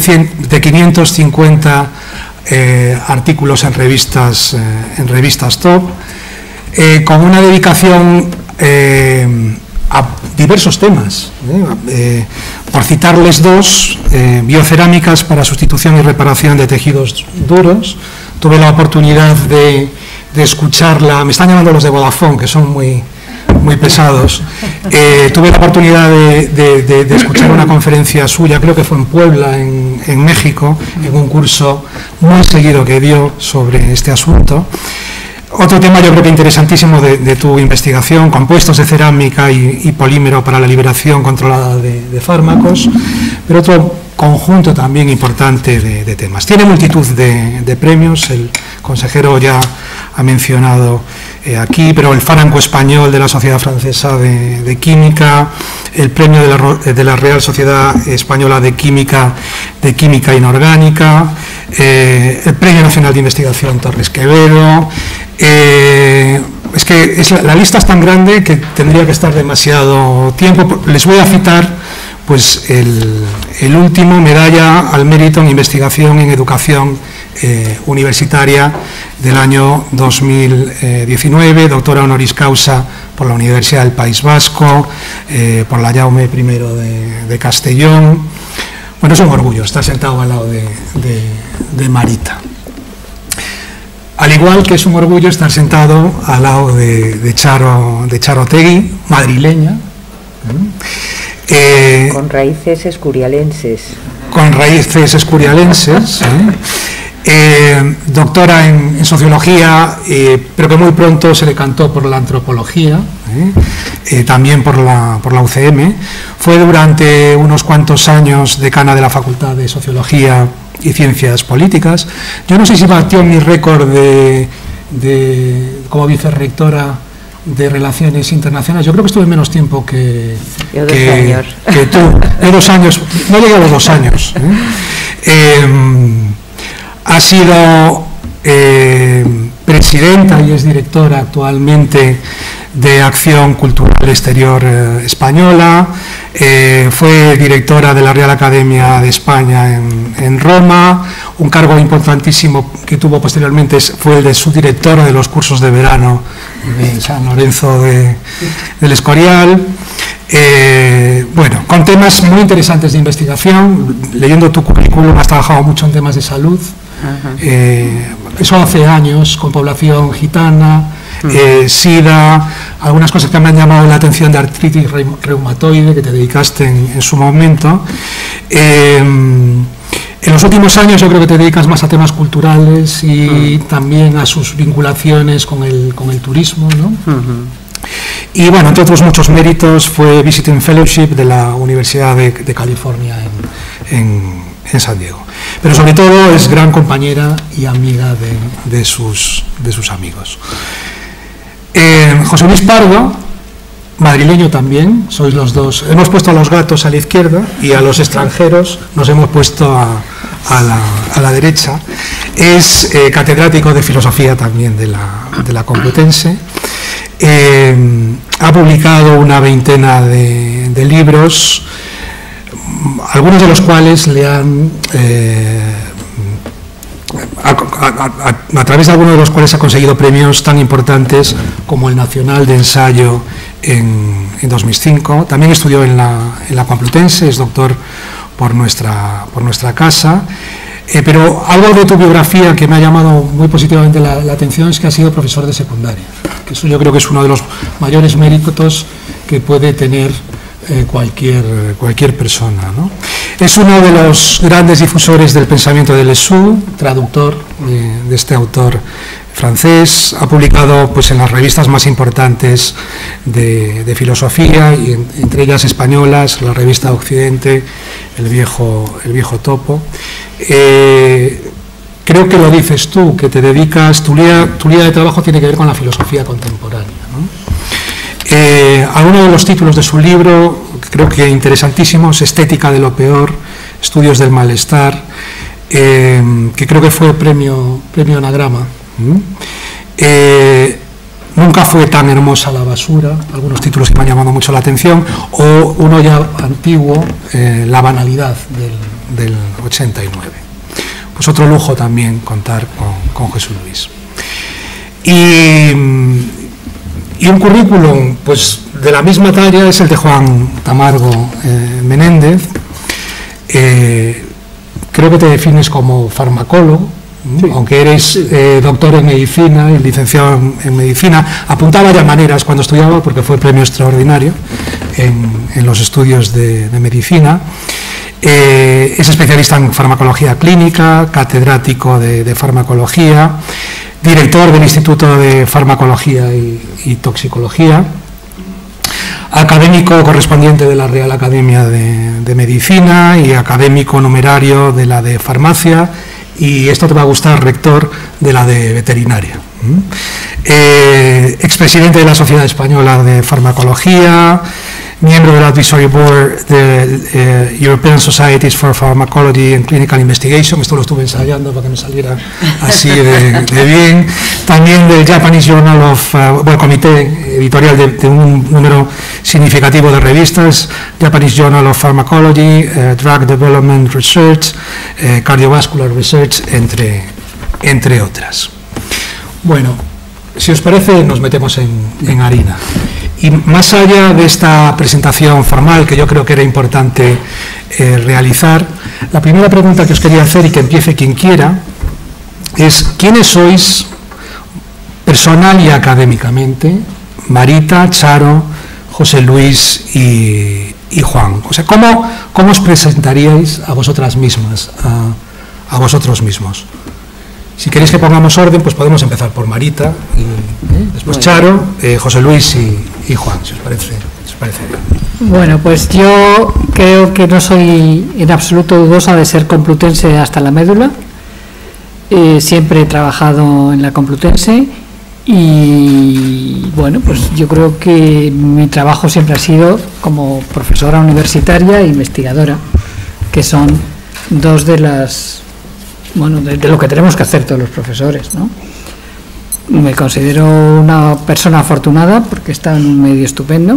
550 artículos en revistas top, con una dedicación a diversos temas, por citarles 2, biocerámicas para sustitución y reparación de tejidos duros. Tuve la oportunidad de escucharla, me están llamando los de Vodafone, que son muy pesados. Tuve la oportunidad de escuchar una conferencia suya, creo que fue en Puebla, en México, en un curso muy seguido que dio sobre este asunto. Otro tema yo creo que interesantísimo de tu investigación, compuestos de cerámica y polímero para la liberación controlada de fármacos, pero otro conjunto también importante de temas. Tiene multitud de premios, el consejero ya ha mencionado aquí, pero el Fármaco Español de la Sociedad Francesa de Química, el premio de la Real Sociedad Española de Química Inorgánica, el Premio Nacional de Investigación Torres Quevedo. Es que la lista es tan grande que tendría que estar demasiado tiempo. Les voy a citar pues el último, medalla al mérito en investigación en educación universitaria del año 2019, doctora honoris causa por la Universidad del País Vasco, por la Jaume I de Castellón. Bueno, es un orgullo estar sentado al lado de Marita. Al igual que es un orgullo estar sentado al lado de Charo Otegi, madrileña. Con raíces escurialenses. Con raíces escurialenses. Doctora en sociología, pero que muy pronto se decantó por la antropología, también por la UCM. Fue durante unos cuantos años decana de la Facultad de Sociología y Ciencias Políticas. Yo no sé si batió mi récord como vicerrectora de Relaciones Internacionales. Yo creo que estuve menos tiempo que tú. 2 años, no llegué a los 2 años. Ha sido presidenta y es directora actualmente de Acción Cultural Exterior Española, fue directora de la Real Academia de España en Roma, un cargo importantísimo que tuvo posteriormente fue el de subdirectora de los cursos de verano de San Lorenzo del Escorial. Bueno, con temas muy interesantes de investigación. Leyendo tu currículum has trabajado mucho en temas de salud, eso hace años, con población gitana, SIDA, algunas cosas que me han llamado la atención de artritis reumatoide, que te dedicaste en su momento. En los últimos años yo creo que te dedicas más a temas culturales y también a sus vinculaciones con el turismo, ¿no? Y bueno, entre otros muchos méritos, fue Visiting Fellowship de la Universidad de California en San Diego. Pero sobre todo es gran compañera y amiga de sus amigos. José Luis Pardo, madrileño también, sois los dos. Hemos puesto a los gatos a la izquierda y a los extranjeros nos hemos puesto a la derecha. Es catedrático de filosofía también de la Complutense. Ha publicado una veintena de libros, algunos de los cuales le han a través de algunos de los cuales ha conseguido premios tan importantes como el Nacional de Ensayo en 2005. También estudió en la Complutense, es doctor por nuestra casa. Pero algo de tu biografía que me ha llamado muy positivamente la atención es que has sido profesor de secundaria, que eso yo creo que es uno de los mayores méritos que puede tener cualquier persona, ¿no? Es uno de los grandes difusores del pensamiento de Lessou, traductor de este autor francés. Ha publicado pues en las revistas más importantes de filosofía, y entre ellas españolas, la revista Occidente, el viejo Topo. Creo que lo dices tú, que te dedicas, tu línea de trabajo tiene que ver con la filosofía contemporánea, ¿no? Algunos de los títulos de su libro, creo que interesantísimos: Estética de lo peor, Estudios del malestar, que creo que fue premio Anagrama. Nunca fue tan hermosa la basura, algunos títulos que me han llamado mucho la atención, o uno ya antiguo, La banalidad del 89. Pues otro lujo también contar con Jesús Luis. Y un currículum pues de la misma talla es el de Juan Tamargo Menéndez. Creo que te defines como farmacólogo, sí, aunque eres doctor en medicina y licenciado en medicina. Apuntaba ya maneras cuando estudiaba, porque fue premio extraordinario en los estudios de medicina. Es especialista en farmacología clínica, catedrático de farmacología, director del Instituto de Farmacología y Toxicología, académico correspondiente de la Real Academia de Medicina y académico numerario de la de Farmacia, y esto te va a gustar, rector de la de Veterinaria. Expresidente de la Sociedad Española de Farmacología, miembro del Advisory Board de European Societies for Pharmacology and Clinical Investigation. Esto lo estuve ensayando para que me saliera así de bien. También del Japanese Journal of, comité editorial de un número significativo de revistas, Japanese Journal of Pharmacology, Drug Development Research, Cardiovascular Research, entre otras. Bueno, si os parece, nos metemos en harina. Y más allá de esta presentación formal, que yo creo que era importante realizar, la primera pregunta que os quería hacer, y que empiece quien quiera, es: ¿quiénes sois personal y académicamente? Marita, Charo, José Luis y Juan. O sea, ¿cómo os presentaríais a vosotras mismas, a vosotros mismos? Si queréis que pongamos orden, pues podemos empezar por Marita, y después Charo, José Luis y Juan, si os parece bien. Bueno, pues yo creo que no soy en absoluto dudosa de ser complutense hasta la médula. Siempre he trabajado en la Complutense y, bueno, pues yo creo que mi trabajo siempre ha sido como profesora universitaria e investigadora, que son dos de las... Bueno, de lo que tenemos que hacer todos los profesores, ¿no? Me considero una persona afortunada porque he estado en un medio estupendo.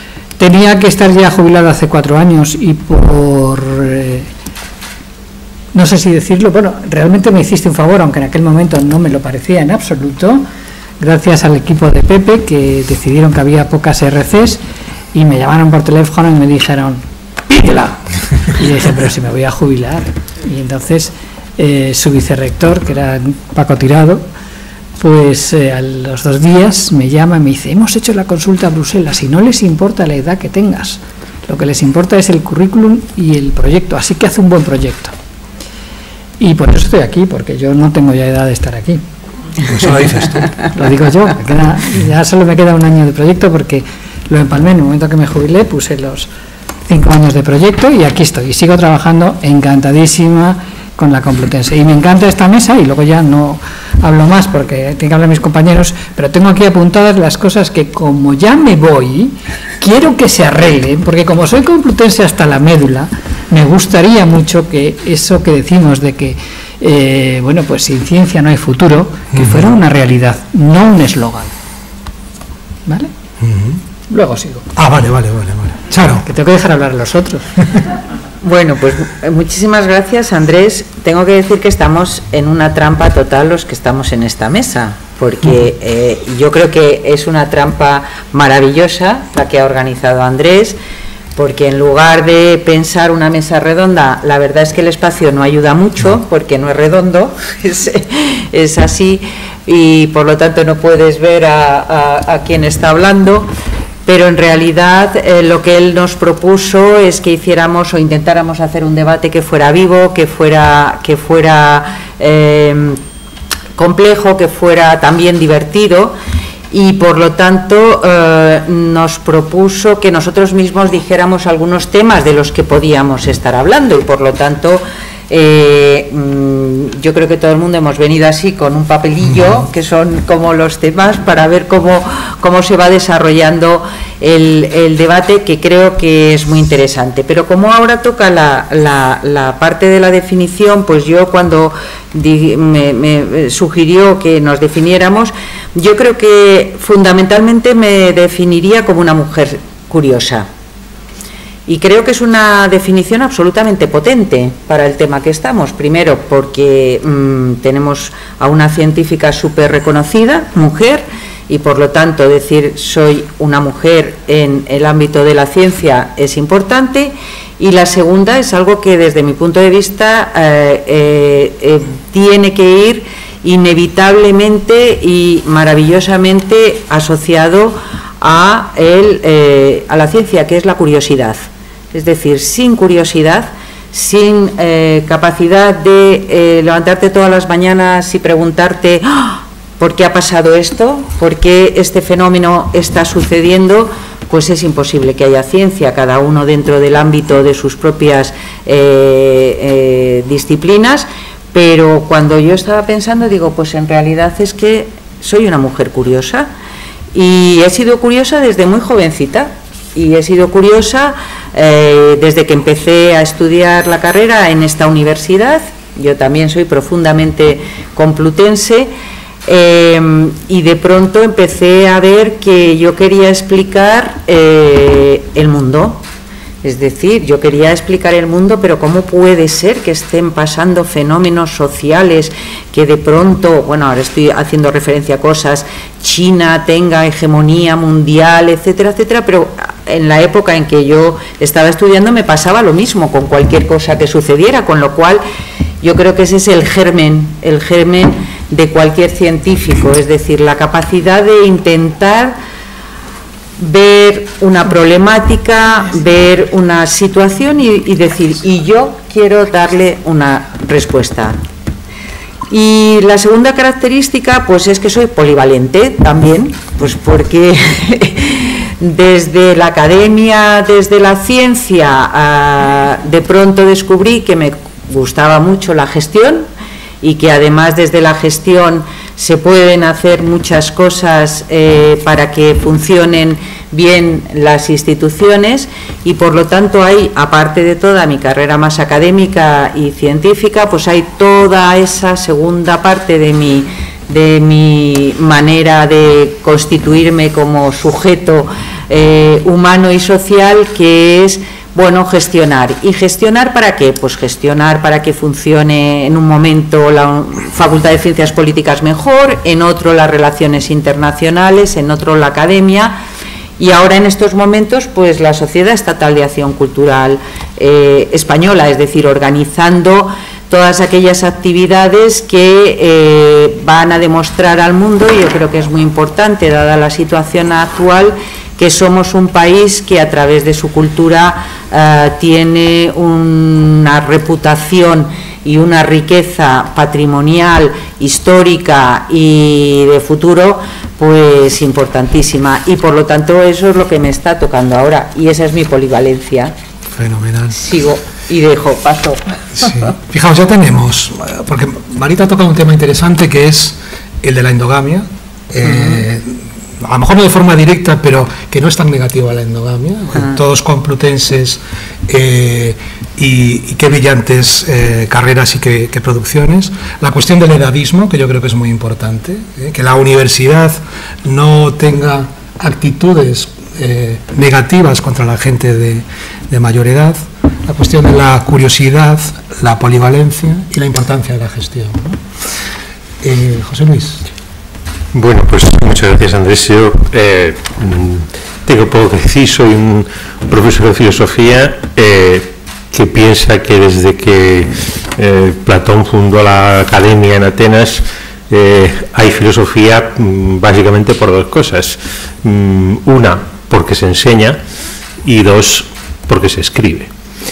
Tenía que estar ya jubilada hace 4 años y por no sé si decirlo, bueno, realmente me hiciste un favor, aunque en aquel momento no me lo parecía en absoluto, gracias al equipo de Pepe, que decidieron que había pocas RCs y me llamaron por teléfono y me dijeron, pídela. Y yo dije, pero si me voy a jubilar. Y entonces su vicerrector, que era Paco Tirado, pues a los 2 días me llama y me dice, hemos hecho la consulta a Bruselas y no les importa la edad que tengas, lo que les importa es el currículum y el proyecto, así que haz un buen proyecto. Y por eso estoy aquí, porque yo no tengo ya edad de estar aquí. Eso lo dices tú. Lo digo yo, ya solo me queda 1 año de proyecto porque lo empalmé en el momento que me jubilé, puse los 5 años de proyecto y aquí estoy. Y sigo trabajando encantadísima con la Complutense. Y me encanta esta mesa, y luego ya no hablo más porque tienen que hablar mis compañeros, pero tengo aquí apuntadas las cosas que, como ya me voy, quiero que se arreglen, porque como soy complutense hasta la médula, me gustaría mucho que eso que decimos de que bueno, pues sin ciencia no hay futuro, que fuera una realidad, no un eslogan. ¿Vale? Luego sigo. Vale. Charo. Que tengo que dejar hablar a los otros. Bueno, pues muchísimas gracias, Andrés. Tengo que decir que estamos en una trampa total los que estamos en esta mesa, porque yo creo que es una trampa maravillosa la que ha organizado Andrés, porque en lugar de pensar una mesa redonda, la verdad es que el espacio no ayuda mucho, porque no es redondo, es así, y por lo tanto no puedes ver a quien está hablando, pero en realidad lo que él nos propuso es que hiciéramos o intentáramos hacer un debate que fuera vivo, que fuera complejo, que fuera también divertido. Y por lo tanto nos propuso que nosotros mismos dijéramos algunos temas de los que podíamos estar hablando, y por lo tanto yo creo que todo el mundo hemos venido así con un papelillo que son como los temas para ver cómo se va desarrollando el debate, que creo que es muy interesante. Pero como ahora toca la parte de la definición, pues yo cuando me sugirió que nos definiéramos, yo creo que fundamentalmente me definiría como una mujer curiosa. Y creo que es una definición absolutamente potente para el tema que estamos. Primero, porque tenemos a una científica súper reconocida, mujer, y por lo tanto decir soy una mujer en el ámbito de la ciencia es importante. Y la segunda es algo que desde mi punto de vista tiene que ir inevitablemente y maravillosamente asociado a la ciencia, que es la curiosidad. Es decir, sin curiosidad, sin capacidad de levantarte todas las mañanas y preguntarte ¿por qué ha pasado esto? ¿Por qué este fenómeno está sucediendo? Pues es imposible que haya ciencia, cada uno dentro del ámbito de sus propias disciplinas. Pero cuando yo estaba pensando, digo, pues en realidad es que soy una mujer curiosa, y he sido curiosa desde muy jovencita, y he sido curiosa desde que empecé a estudiar la carrera en esta universidad. Yo también soy profundamente complutense, y de pronto empecé a ver que yo quería explicar el mundo. Es decir, yo quería explicar el mundo, pero ¿cómo puede ser que estén pasando fenómenos sociales que de pronto, bueno, ahora estoy haciendo referencia a cosas, China tenga hegemonía mundial, etcétera, etcétera, pero en la época en que yo estaba estudiando me pasaba lo mismo con cualquier cosa que sucediera, con lo cual yo creo que ese es el germen de cualquier científico, es decir, la capacidad de intentar ver una problemática, ver una situación y decir, y yo quiero darle una respuesta. Y la segunda característica, pues es que soy polivalente también, pues porque desde la academia, desde la ciencia, de pronto descubrí que me gustaba mucho la gestión, y que además desde la gestión se pueden hacer muchas cosas para que funcionen bien las instituciones, y por lo tanto hay, aparte de toda mi carrera más académica y científica, pues hay toda esa segunda parte de mi manera de constituirme como sujeto humano y social, que es, bueno, gestionar. ¿Y gestionar para qué? Pues gestionar para que funcione en un momento la Facultad de Ciencias Políticas mejor, en otro las relaciones internacionales, en otro la academia, y ahora en estos momentos pues la Sociedad Estatal de Acción Cultural Española, es decir, organizando todas aquellas actividades que van a demostrar al mundo, y yo creo que es muy importante, dada la situación actual, que somos un país que a través de su cultura tiene una reputación y una riqueza patrimonial, histórica y de futuro, pues importantísima, y por lo tanto eso es lo que me está tocando ahora, y esa es mi polivalencia. Fenomenal. Sigo y dejo, paso. Sí. Fijaos, ya tenemos, porque Marita ha tocado un tema interesante que es el de la endogamia, a lo mejor no de forma directa, pero que no es tan negativa la endogamia, todos complutenses, y qué brillantes carreras y qué producciones. La cuestión del edadismo, que yo creo que es muy importante, que la universidad no tenga actitudes negativas contra la gente de mayor edad, la cuestión de la curiosidad, la polivalencia y la importancia de la gestión, ¿no? José Luis. Bueno, pues muchas gracias, Andrés. Yo tengo poco que decir, soy un profesor de filosofía que piensa que desde que Platón fundó la academia en Atenas hay filosofía básicamente por dos cosas. Una, porque se enseña, y dos, porque se escribe.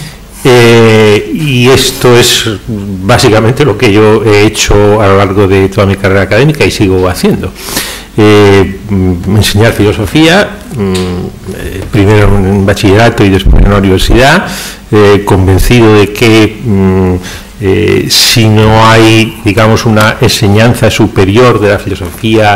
Y esto es básicamente lo que yo he hecho a lo largo de toda mi carrera académica y sigo haciendo. Enseñar filosofía, primero en bachillerato y después en la universidad, convencido de que si no hay, digamos, una enseñanza superior de la filosofía,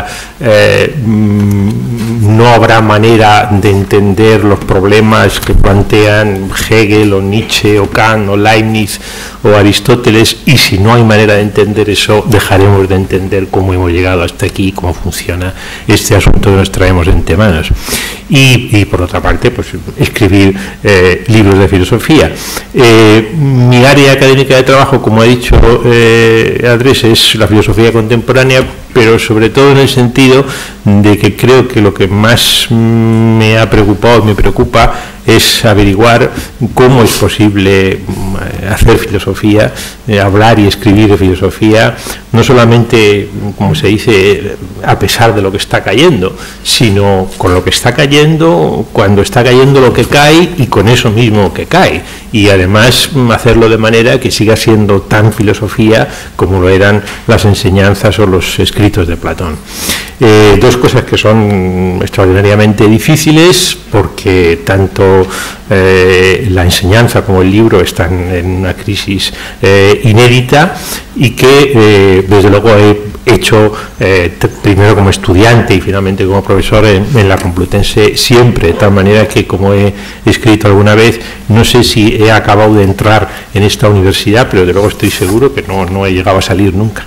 no habrá manera de entender los problemas que plantean Hegel o Nietzsche o Kant o Leibniz o Aristóteles, y si no hay manera de entender eso, dejaremos de entender cómo hemos llegado hasta aquí, cómo funciona este asunto que nos traemos entre manos. Y por otra parte, pues escribir libros de filosofía. Mi área académica de trabajo, como ha dicho Andrés, es la filosofía contemporánea, pero sobre todo en el sentido de que creo que lo que más me ha preocupado, me preocupa, es averiguar cómo es posible hacer filosofía, hablar y escribir de filosofía, no solamente, como se dice, a pesar de lo que está cayendo, sino con lo que está cayendo, cuando está cayendo lo que cae y con eso mismo que cae, y además hacerlo de manera que siga siendo tan filosofía como lo eran las enseñanzas o los escritos de Platón. Dos cosas que son extraordinariamente difíciles, porque tanto la enseñanza como el libro están en una crisis inédita, y que desde luego he hecho primero como estudiante y finalmente como profesor en la Complutense siempre, de tal manera que, como he escrito alguna vez, no sé si he acabado de entrar en esta universidad, pero de luego estoy seguro que no he llegado a salir nunca.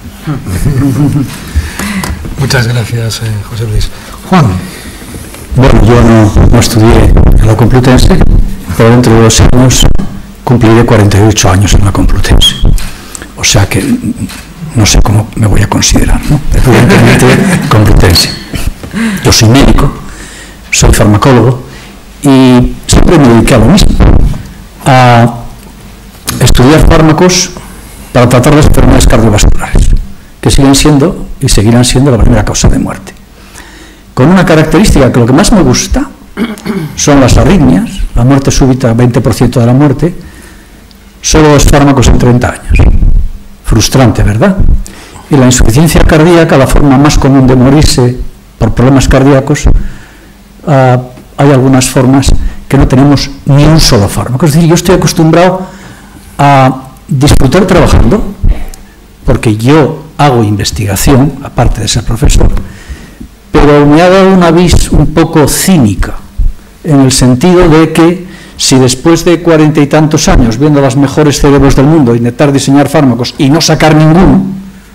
Muchas gracias, José Luis. Juan. Bueno, yo no estudié en la Complutense, pero dentro de 2 años cumpliré 48 años en la Complutense. O sea que no sé cómo me voy a considerar, ¿no? Evidentemente complutense. Yo soy médico, soy farmacólogo, y siempre me dediqué a lo mismo, a estudiar fármacos para tratar las enfermedades cardiovasculares, que siguen siendo y seguirán siendo la primera causa de muerte. Con una característica, que lo que más me gusta son las arritmias, la muerte súbita, 20% de la muerte, solo 2 fármacos en 30 años. Frustrante, ¿verdad? Y la insuficiencia cardíaca, la forma más común de morirse por problemas cardíacos, hay algunas formas que no tenemos ni un solo fármaco. Es decir, yo estoy acostumbrado a disfrutar trabajando, porque yo hago investigación, aparte de ser profesor, pero me ha dado una vis un poco cínica, en el sentido de que si después de 40 y tantos años, viendo los mejores cerebros del mundo, intentar diseñar fármacos y no sacar ninguno,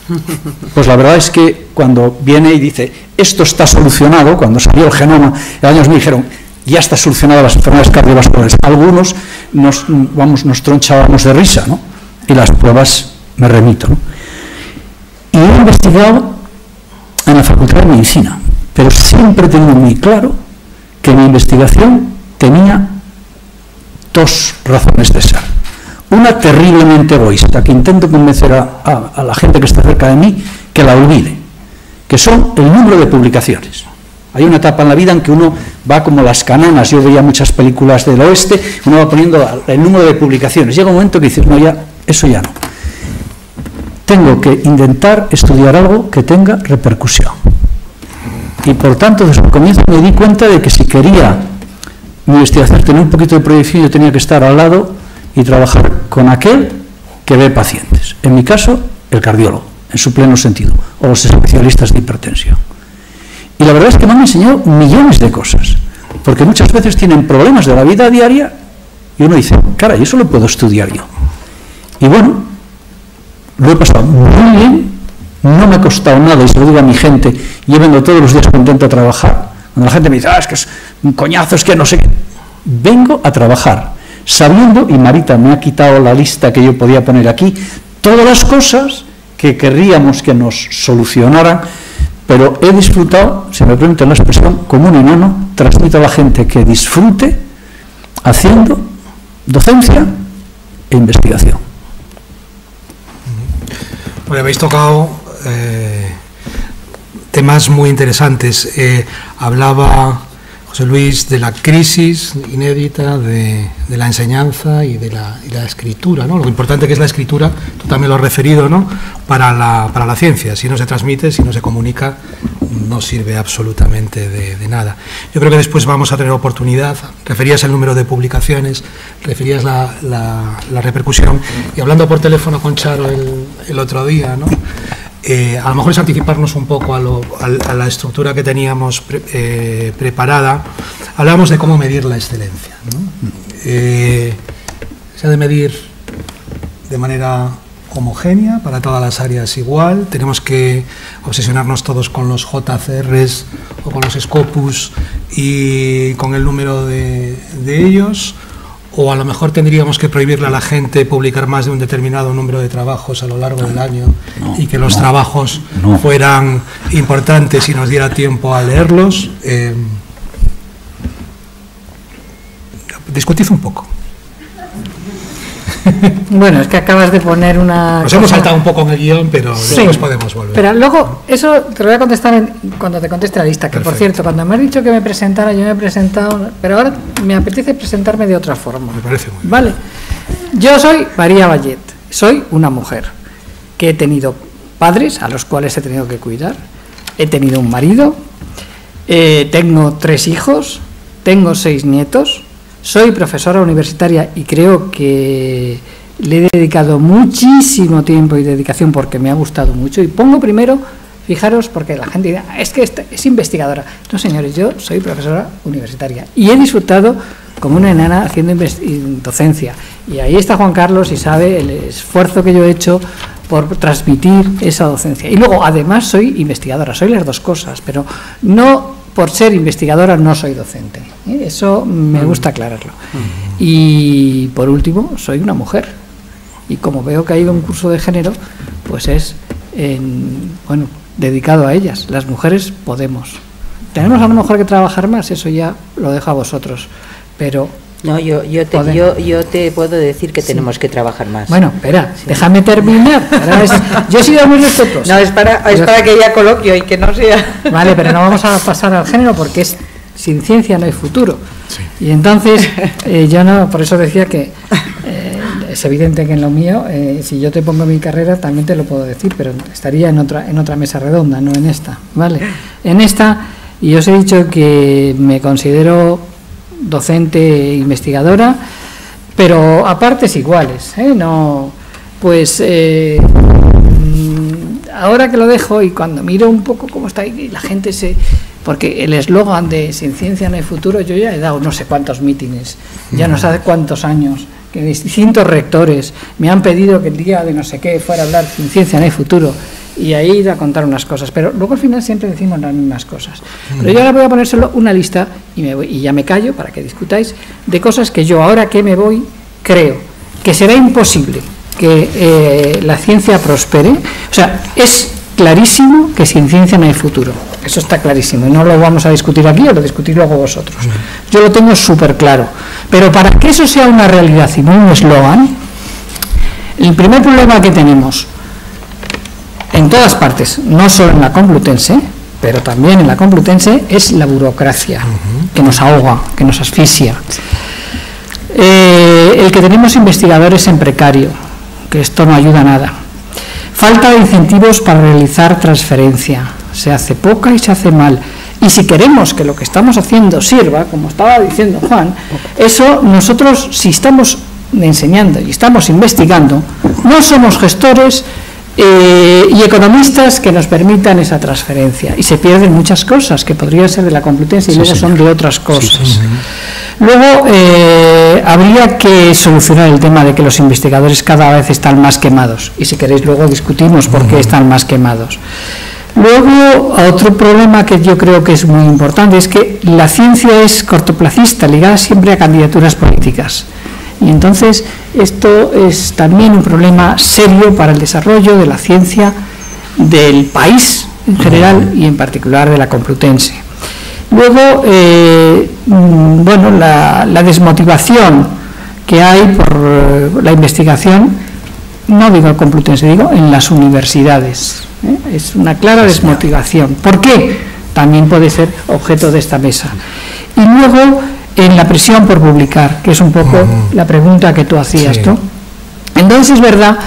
Pues la verdad es que cuando viene y dice, esto está solucionado, cuando salió el genoma, el año 2000 dijeron, ya está solucionado las enfermedades cardiovasculares. Algunos nos tronchábamos de risa, ¿no? Y las pruebas me remito, ¿no? Y he investigado en la Facultad de Medicina, pero siempre he tenido muy claro que mi investigación tenía dos razones de ser. Una terriblemente egoísta, que intento convencer a la gente que está cerca de mí que la olvide, que son el número de publicaciones. Hay una etapa en la vida en que uno va como las canonas, yo veía muchas películas del oeste, uno va poniendo el número de publicaciones, llega un momento que dices, no, ya, eso ya no. Tengo que intentar estudiar algo que tenga repercusión. Y por tanto, desde el comienzo me di cuenta de que si quería mi investigación tener un poquito de proyección, yo tenía que estar al lado y trabajar con aquel que ve pacientes. En mi caso, el cardiólogo, en su pleno sentido, o los especialistas de hipertensión. Y la verdad es que me han enseñado millones de cosas, porque muchas veces tienen problemas de la vida diaria y uno dice, caray, eso lo puedo estudiar yo. Y bueno, lo he pasado muy bien, no me ha costado nada, y se lo digo a mi gente, y yo vengo todos los días contento a trabajar. Cuando la gente me dice, es que es un coñazo, es que no sé qué. Vengo a trabajar, sabiendo, y Marita me ha quitado la lista que yo podía poner aquí, todas las cosas que querríamos que nos solucionaran, pero he disfrutado, si me permiten la expresión, como un enano, transmito a la gente que disfrute haciendo docencia e investigación. Bueno, habéis tocado temas muy interesantes. Hablaba José Luis de la crisis inédita de la enseñanza y de la escritura, ¿no? Lo importante que es la escritura, tú también lo has referido, ¿no? Para la ciencia. Si no se transmite, si no se comunica, no sirve absolutamente de nada. Yo creo que después vamos a tener oportunidad. Referías el número de publicaciones, referías la repercusión, y hablando por teléfono con Charo el otro día, ¿no? A lo mejor es anticiparnos un poco a la estructura que teníamos preparada. Hablábamos de cómo medir la excelencia, ¿no? Se ha de medir de manera homogénea para todas las áreas igual. Tenemos que obsesionarnos todos con los JCRs o con los Scopus y con el número de ellos. O a lo mejor tendríamos que prohibirle a la gente publicar más de un determinado número de trabajos a lo largo del año, y que los trabajos fueran importantes y nos diera tiempo a leerlos. Discutid un poco. Bueno, es que acabas de poner una... Nos hemos saltado un poco en el guión, pero sí, después podemos volver. Pero luego, eso te lo voy a contestar cuando te conteste la lista, que perfecto. Por cierto, cuando me has dicho que me presentara, yo me he presentado, pero ahora me apetece presentarme de otra forma. Me parece muy bien. Vale. Yo soy María Vallet, soy una mujer que he tenido padres a los cuales he tenido que cuidar, he tenido un marido, tengo 3 hijos, tengo 6 nietos, soy profesora universitaria y creo que le he dedicado muchísimo tiempo y dedicación porque me ha gustado mucho. Y pongo primero, fijaros, porque la gente dirá, es que es investigadora. No, señores, yo soy profesora universitaria y he disfrutado como una enana haciendo docencia. Y ahí está Juan Carlos y sabe el esfuerzo que yo he hecho por transmitir esa docencia. Y luego, además, soy investigadora, soy las dos cosas, pero no... Por ser investigadora no soy docente, eso me gusta aclararlo. Y por último, soy una mujer. Y como veo que ha ido un curso de género, pues es dedicado a ellas. Las mujeres podemos. Tenemos a lo mejor que trabajar más, eso ya lo dejo a vosotros. Pero no, yo te puedo decir que tenemos que trabajar más. Bueno, espera, déjame terminar. Yo he sido muy respetuosa. No, es para que haya coloquio y que no sea... Vale, pero no vamos a pasar al género porque sin ciencia no hay futuro. Sí. Y entonces, yo no, por eso decía que es evidente que en lo mío, si yo te pongo mi carrera, también te lo puedo decir, pero estaría en otra mesa redonda, no en esta. Vale, en esta, y os he dicho que me considero docente e investigadora, pero a partes iguales, no, pues ahora que lo dejo y cuando miro un poco cómo está ahí, la gente porque el eslogan de sin ciencia no hay futuro, yo ya he dado no sé cuántos mítines, ya no sé cuántos años, que distintos rectores me han pedido que el día de no sé qué fuera a hablar sin ciencia no hay futuro, y a ir a contar unas cosas, pero luego al final siempre decimos las mismas cosas. Pero yo ahora voy a poner solo una lista y ya me callo para que discutáis de cosas que yo ahora que me voy creo que será imposible que la ciencia prospere. O sea, es clarísimo que sin ciencia no hay futuro, eso está clarísimo y no lo vamos a discutir aquí, o lo discutís luego vosotros. Yo lo tengo súper claro, pero para que eso sea una realidad y no un eslogan, el primer problema que tenemos en todas partes, no solo en la Complutense, pero también en la Complutense, es la burocracia, que nos ahoga, que nos asfixia. El que tenemos investigadores en precario, que esto no ayuda a nada. Falta de incentivos para realizar transferencia, se hace poca y se hace mal. Y si queremos que lo que estamos haciendo sirva, como estaba diciendo Juan, eso nosotros, si estamos enseñando y estamos investigando, no somos gestores y economistas que nos permitan esa transferencia, y se pierden muchas cosas que podrían ser de la Complutense y luego son de otras cosas. Luego habría que solucionar el tema de que los investigadores cada vez están más quemados, y si queréis luego discutimos por qué están más quemados. Luego, otro problema que yo creo que es muy importante es que la ciencia es cortoplacista, ligada siempre a candidaturas políticas. Y entonces esto es también un problema serio para el desarrollo de la ciencia del país en general y en particular de la Complutense. Luego, bueno, la desmotivación que hay por la investigación, no digo en Complutense, digo en las universidades. Es una clara desmotivación. ¿Por qué? También puede ser objeto de esta mesa. Y luego, en la presión por publicar, que es un poco la pregunta que tú hacías, ¿no? Entonces es verdad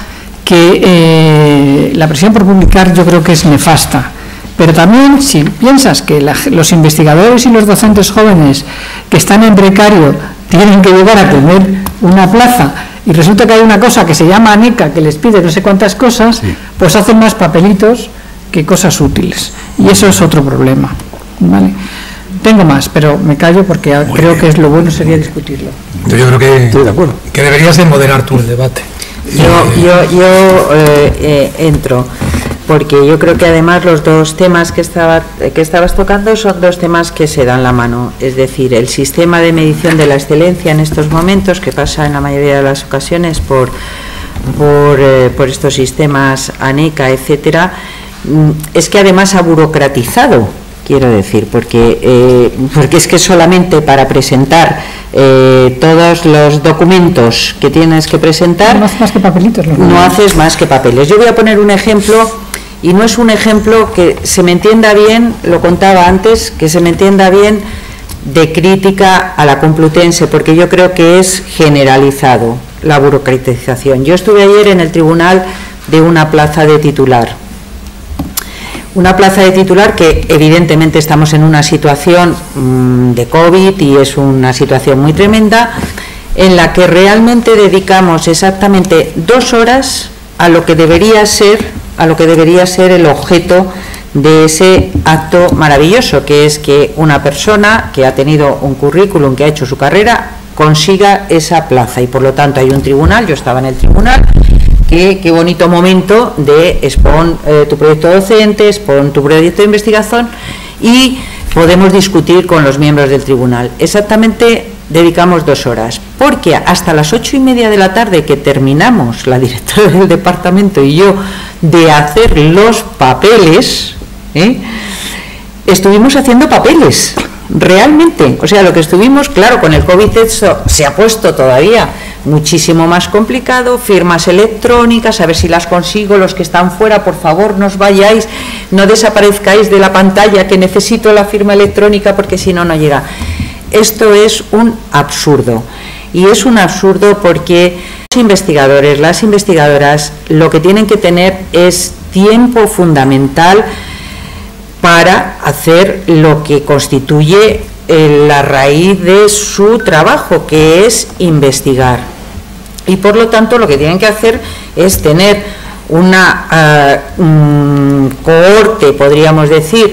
que la presión por publicar yo creo que es nefasta, pero también si piensas que los investigadores y los docentes jóvenes que están en precario tienen que llegar a tener una plaza y resulta que hay una cosa que se llama ANECA que les pide no sé cuántas cosas, pues hacen más papelitos que cosas útiles, y eso es otro problema, ¿vale? Tengo más, pero me callo porque creo que es lo bueno sería discutirlo. Yo creo que, estoy de acuerdo, que deberías de moderar tú el debate. Yo entro, porque yo creo que además los dos temas que estabas tocando son dos temas que se dan la mano, es decir, el sistema de medición de la excelencia en estos momentos, que pasa en la mayoría de las ocasiones por estos sistemas ANECA, etcétera, es que además ha burocratizado, quiero decir, porque es que solamente para presentar todos los documentos que tienes que presentar, no haces más que papelitos, no haces más que papeles. Yo voy a poner un ejemplo, y no es un ejemplo que se me entienda bien, lo contaba antes, que se me entienda bien de crítica a la Complutense, porque yo creo que es generalizado la burocratización. Yo estuve ayer en el tribunal de una plaza de titular. Una plaza de titular que evidentemente estamos en una situación de COVID y es una situación muy tremenda, en la que realmente dedicamos exactamente 2 horas a lo que debería ser el objeto de ese acto maravilloso, que es que una persona que ha tenido un currículum, que ha hecho su carrera, consiga esa plaza, y por lo tanto hay un tribunal, yo estaba en el tribunal. Qué bonito momento de expon tu proyecto docente, expon tu proyecto de investigación, y podemos discutir con los miembros del tribunal. Exactamente dedicamos 2 horas, porque hasta las 8:30 de la tarde, que terminamos la directora del departamento y yo de hacer los papeles, estuvimos haciendo papeles. Realmente, o sea, lo que estuvimos, claro, con el COVID eso se ha puesto todavía muchísimo más complicado, firmas electrónicas, a ver si las consigo, los que están fuera, por favor, no os vayáis, no desaparezcáis de la pantalla, que necesito la firma electrónica porque si no, no llega. Esto es un absurdo, y es un absurdo porque los investigadores, las investigadoras, lo que tienen que tener es tiempo fundamental para hacer lo que constituye la raíz de su trabajo, que es investigar. Y por lo tanto lo que tienen que hacer es tener una cohorte, podríamos decir,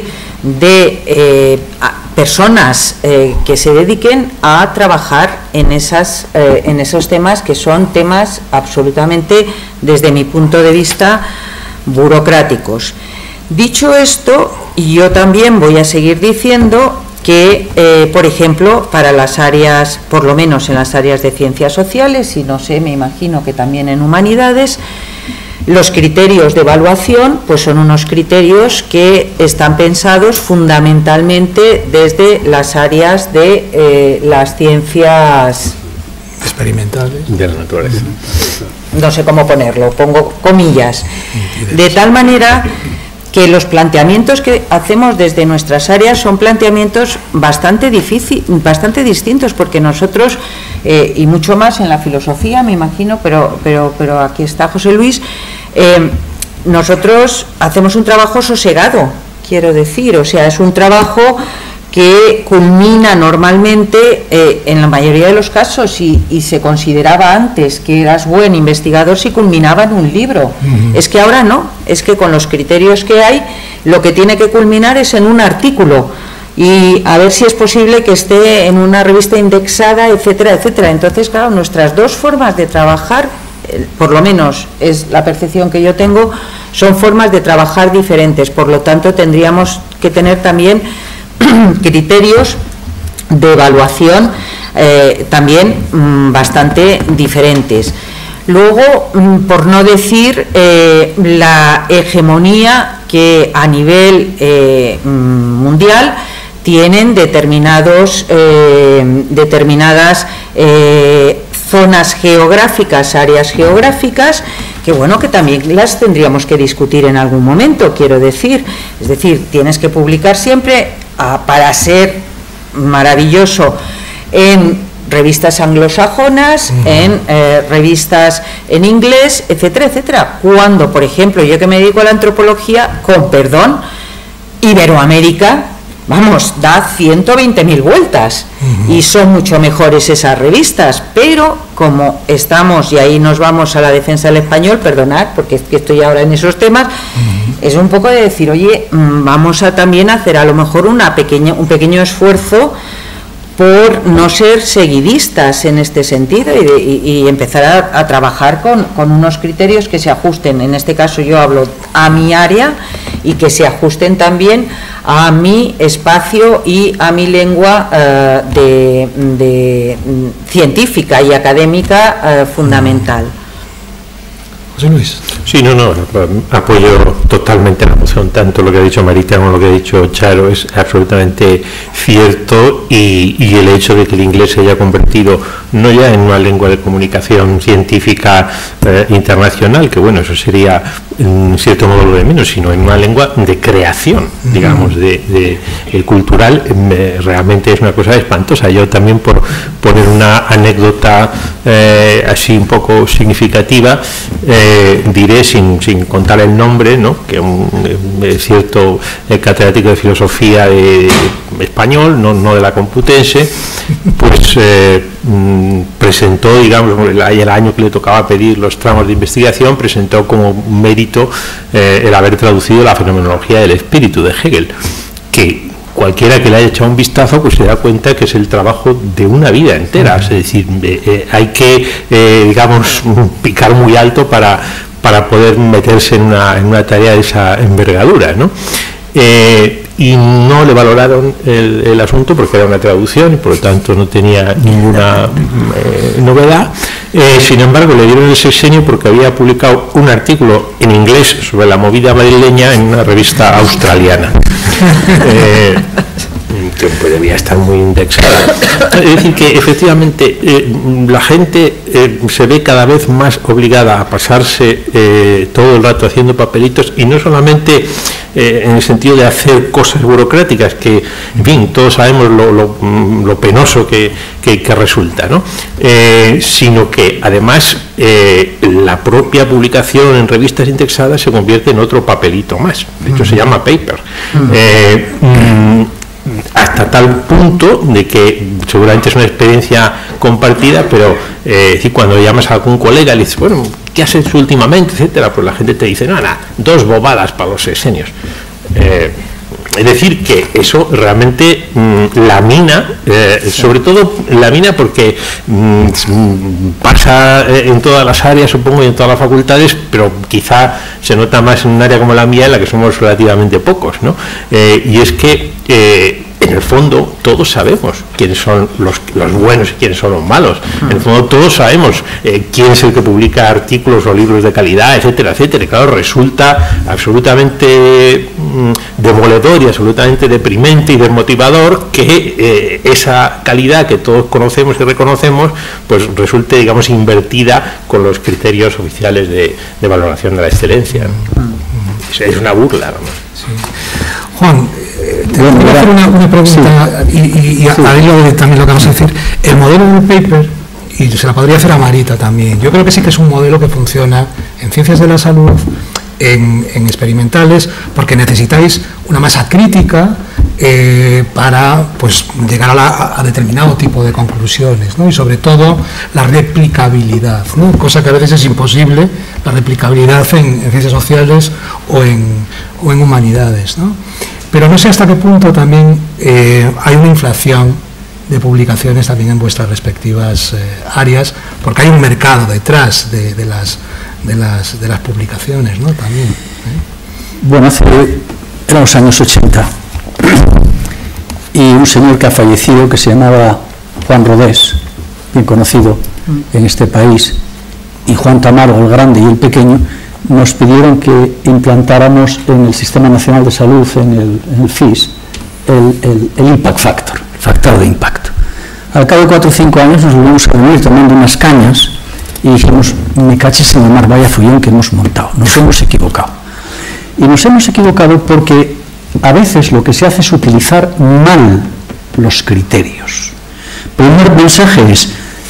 de personas que se dediquen a trabajar en esos temas, que son temas absolutamente, desde mi punto de vista, burocráticos. Dicho esto, yo también voy a seguir diciendo que, por ejemplo, para las áreas, por lo menos en las áreas de ciencias sociales, y no sé, me imagino que también en humanidades, los criterios de evaluación pues son unos criterios que están pensados fundamentalmente desde las áreas de las ciencias experimentales de la naturaleza. No sé cómo ponerlo, pongo comillas, de tal manera que los planteamientos que hacemos desde nuestras áreas son planteamientos bastante distintos, porque nosotros, y mucho más en la filosofía, me imagino, pero aquí está José Luis, nosotros hacemos un trabajo sosegado, quiero decir, o sea, es un trabajo que culmina normalmente, en la mayoría de los casos, y se consideraba antes que eras buen investigador si culminaba en un libro. Es que ahora no, es que con los criterios que hay, lo que tiene que culminar es en un artículo, y a ver si es posible que esté en una revista indexada, etcétera, etcétera. Entonces, claro, nuestras dos formas de trabajar, por lo menos es la percepción que yo tengo, son formas de trabajar diferentes. Por lo tanto, tendríamos que tener también criterios de evaluación también bastante diferentes. Luego, por no decir la hegemonía que a nivel mundial tienen determinadas zonas geográficas, áreas geográficas, que bueno, que también las tendríamos que discutir en algún momento, quiero decir. Es decir, tienes que publicar siempre, para ser maravilloso, en revistas anglosajonas, en revistas en inglés, etcétera, etcétera. Cuando, por ejemplo, yo que me dedico a la antropología, con perdón, Iberoamérica, vamos, da 120.000 vueltas y son mucho mejores esas revistas, pero como estamos, y ahí nos vamos a la defensa del español, perdonad, porque es que estoy ahora en esos temas, es un poco de decir, oye, vamos a también hacer a lo mejor un pequeño esfuerzo por no ser seguidistas en este sentido y empezar a trabajar con unos criterios que se ajusten, en este caso yo hablo a mi área, y que se ajusten también a mi espacio y a mi lengua científica y académica fundamental. José Luis. Sí, no, apoyo totalmente la moción, tanto lo que ha dicho Marita como lo que ha dicho Charo es absolutamente cierto, y el hecho de que el inglés se haya convertido no ya en una lengua de comunicación científica internacional, que bueno, eso sería en cierto modo lo de menos, sino en una lengua de creación, digamos, el cultural, realmente es una cosa espantosa. Yo también, por poner una anécdota así un poco significativa, diré, sin contar el nombre, ¿no?, que un cierto catedrático de filosofía español, no de la Complutense, pues presentó, digamos, el año que le tocaba pedir los tramos de investigación, presentó como mérito el haber traducido la fenomenología del espíritu de Hegel, que cualquiera que le haya echado un vistazo pues se da cuenta que es el trabajo de una vida entera. Es decir, hay que digamos, picar muy alto para poder meterse en una tarea de esa envergadura, ¿no? Y no le valoraron el asunto porque era una traducción y por lo tanto no tenía ninguna novedad. Sin embargo, le dieron el sexenio porque había publicado un artículo en inglés sobre la movida madrileña en una revista australiana, que pues debía estar muy indexada. Es decir, que efectivamente la gente se ve cada vez más obligada a pasarse todo el rato haciendo papelitos, y no solamente en el sentido de hacer cosas burocráticas, que, en fin, todos sabemos lo penoso que resulta, ¿no? Sino que además la propia publicación en revistas indexadas se convierte en otro papelito más. De hecho, se llama paper. Hasta tal punto de que seguramente es una experiencia compartida, pero cuando llamas a algún colega y le dices, bueno, ¿qué has hecho últimamente?, etcétera, pues la gente te dice, nada, 2 bobadas para los sexenios. Es decir, que eso realmente lamina, sobre todo lamina porque pasa en todas las áreas, supongo, y en todas las facultades, pero quizá se nota más en un área como la mía, en la que somos relativamente pocos, ¿no? Y es que en el fondo todos sabemos quiénes son los buenos y quiénes son los malos. En el fondo todos sabemos quién es el que publica artículos o libros de calidad, etcétera, etcétera. Y claro, resulta absolutamente demoledor y absolutamente deprimente y desmotivador que esa calidad que todos conocemos y reconocemos, pues resulte, digamos, invertida con los criterios oficiales de valoración de la excelencia, ¿no? Es una burla, vamos. Sí. Juan, te voy a hacer una pregunta, sí. y a hilo de también lo que vamos a decir. El modelo del paper, y se la podría hacer a Marita también, yo creo que sí que es un modelo que funciona en ciencias de la salud, en experimentales, porque necesitáis una masa crítica para, pues, llegar a determinado tipo de conclusiones, ¿no? Y sobre todo la replicabilidad, ¿no? Cosa que a veces es imposible, la replicabilidad en ciencias sociales o en humanidades, ¿no? Pero no sé hasta qué punto también hay una inflación de publicaciones también en vuestras respectivas áreas, porque hay un mercado detrás de las publicaciones, ¿no? También. Bueno, eran los años 80 y un señor que ha fallecido, que se llamaba Juan Rodés, bien conocido en este país, y Juan Tamargo, el grande y el pequeño, nos pidieron que implantáramos en el Sistema Nacional de Salud, en el FIS, el Impact Factor, el factor de impacto. Al cabo de 4 o 5 años nos volvimos a reunir tomando unas cañas y dijimos, me caches en la mar, vaya follón que hemos montado, nos hemos equivocado. Y nos hemos equivocado porque a veces lo que se hace es utilizar mal los criterios. El primer mensaje es,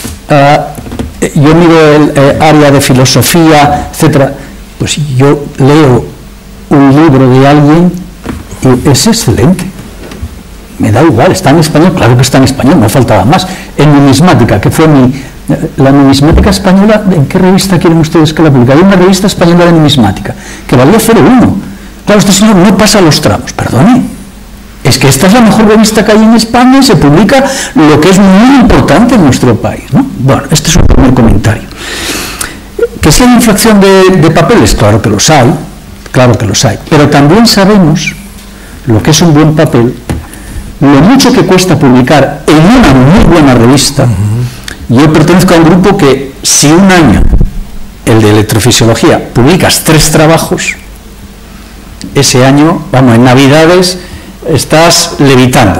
yo miro el área de filosofía, etcétera, pues yo leo un libro de alguien y es excelente. Me da igual, está en español, claro que está en español, no faltaba más. En numismática, que fue la numismática española, ¿en qué revista quieren ustedes que la publique? Hay una revista española de numismática, que valía 0,1. Claro, este señor no pasa los tramos, perdone. Es que esta es la mejor revista que hay en España y se publica lo que es muy importante en nuestro país, ¿no? Bueno, este es un primer comentario. ¿Que si hay inflación de papeles? Claro que los hay, pero también sabemos lo que es un buen papel, lo mucho que cuesta publicar en una muy buena revista. Yo pertenezco a un grupo que si un año, el de electrofisiología, publicas 3 trabajos, ese año, vamos, en Navidades estás levitando.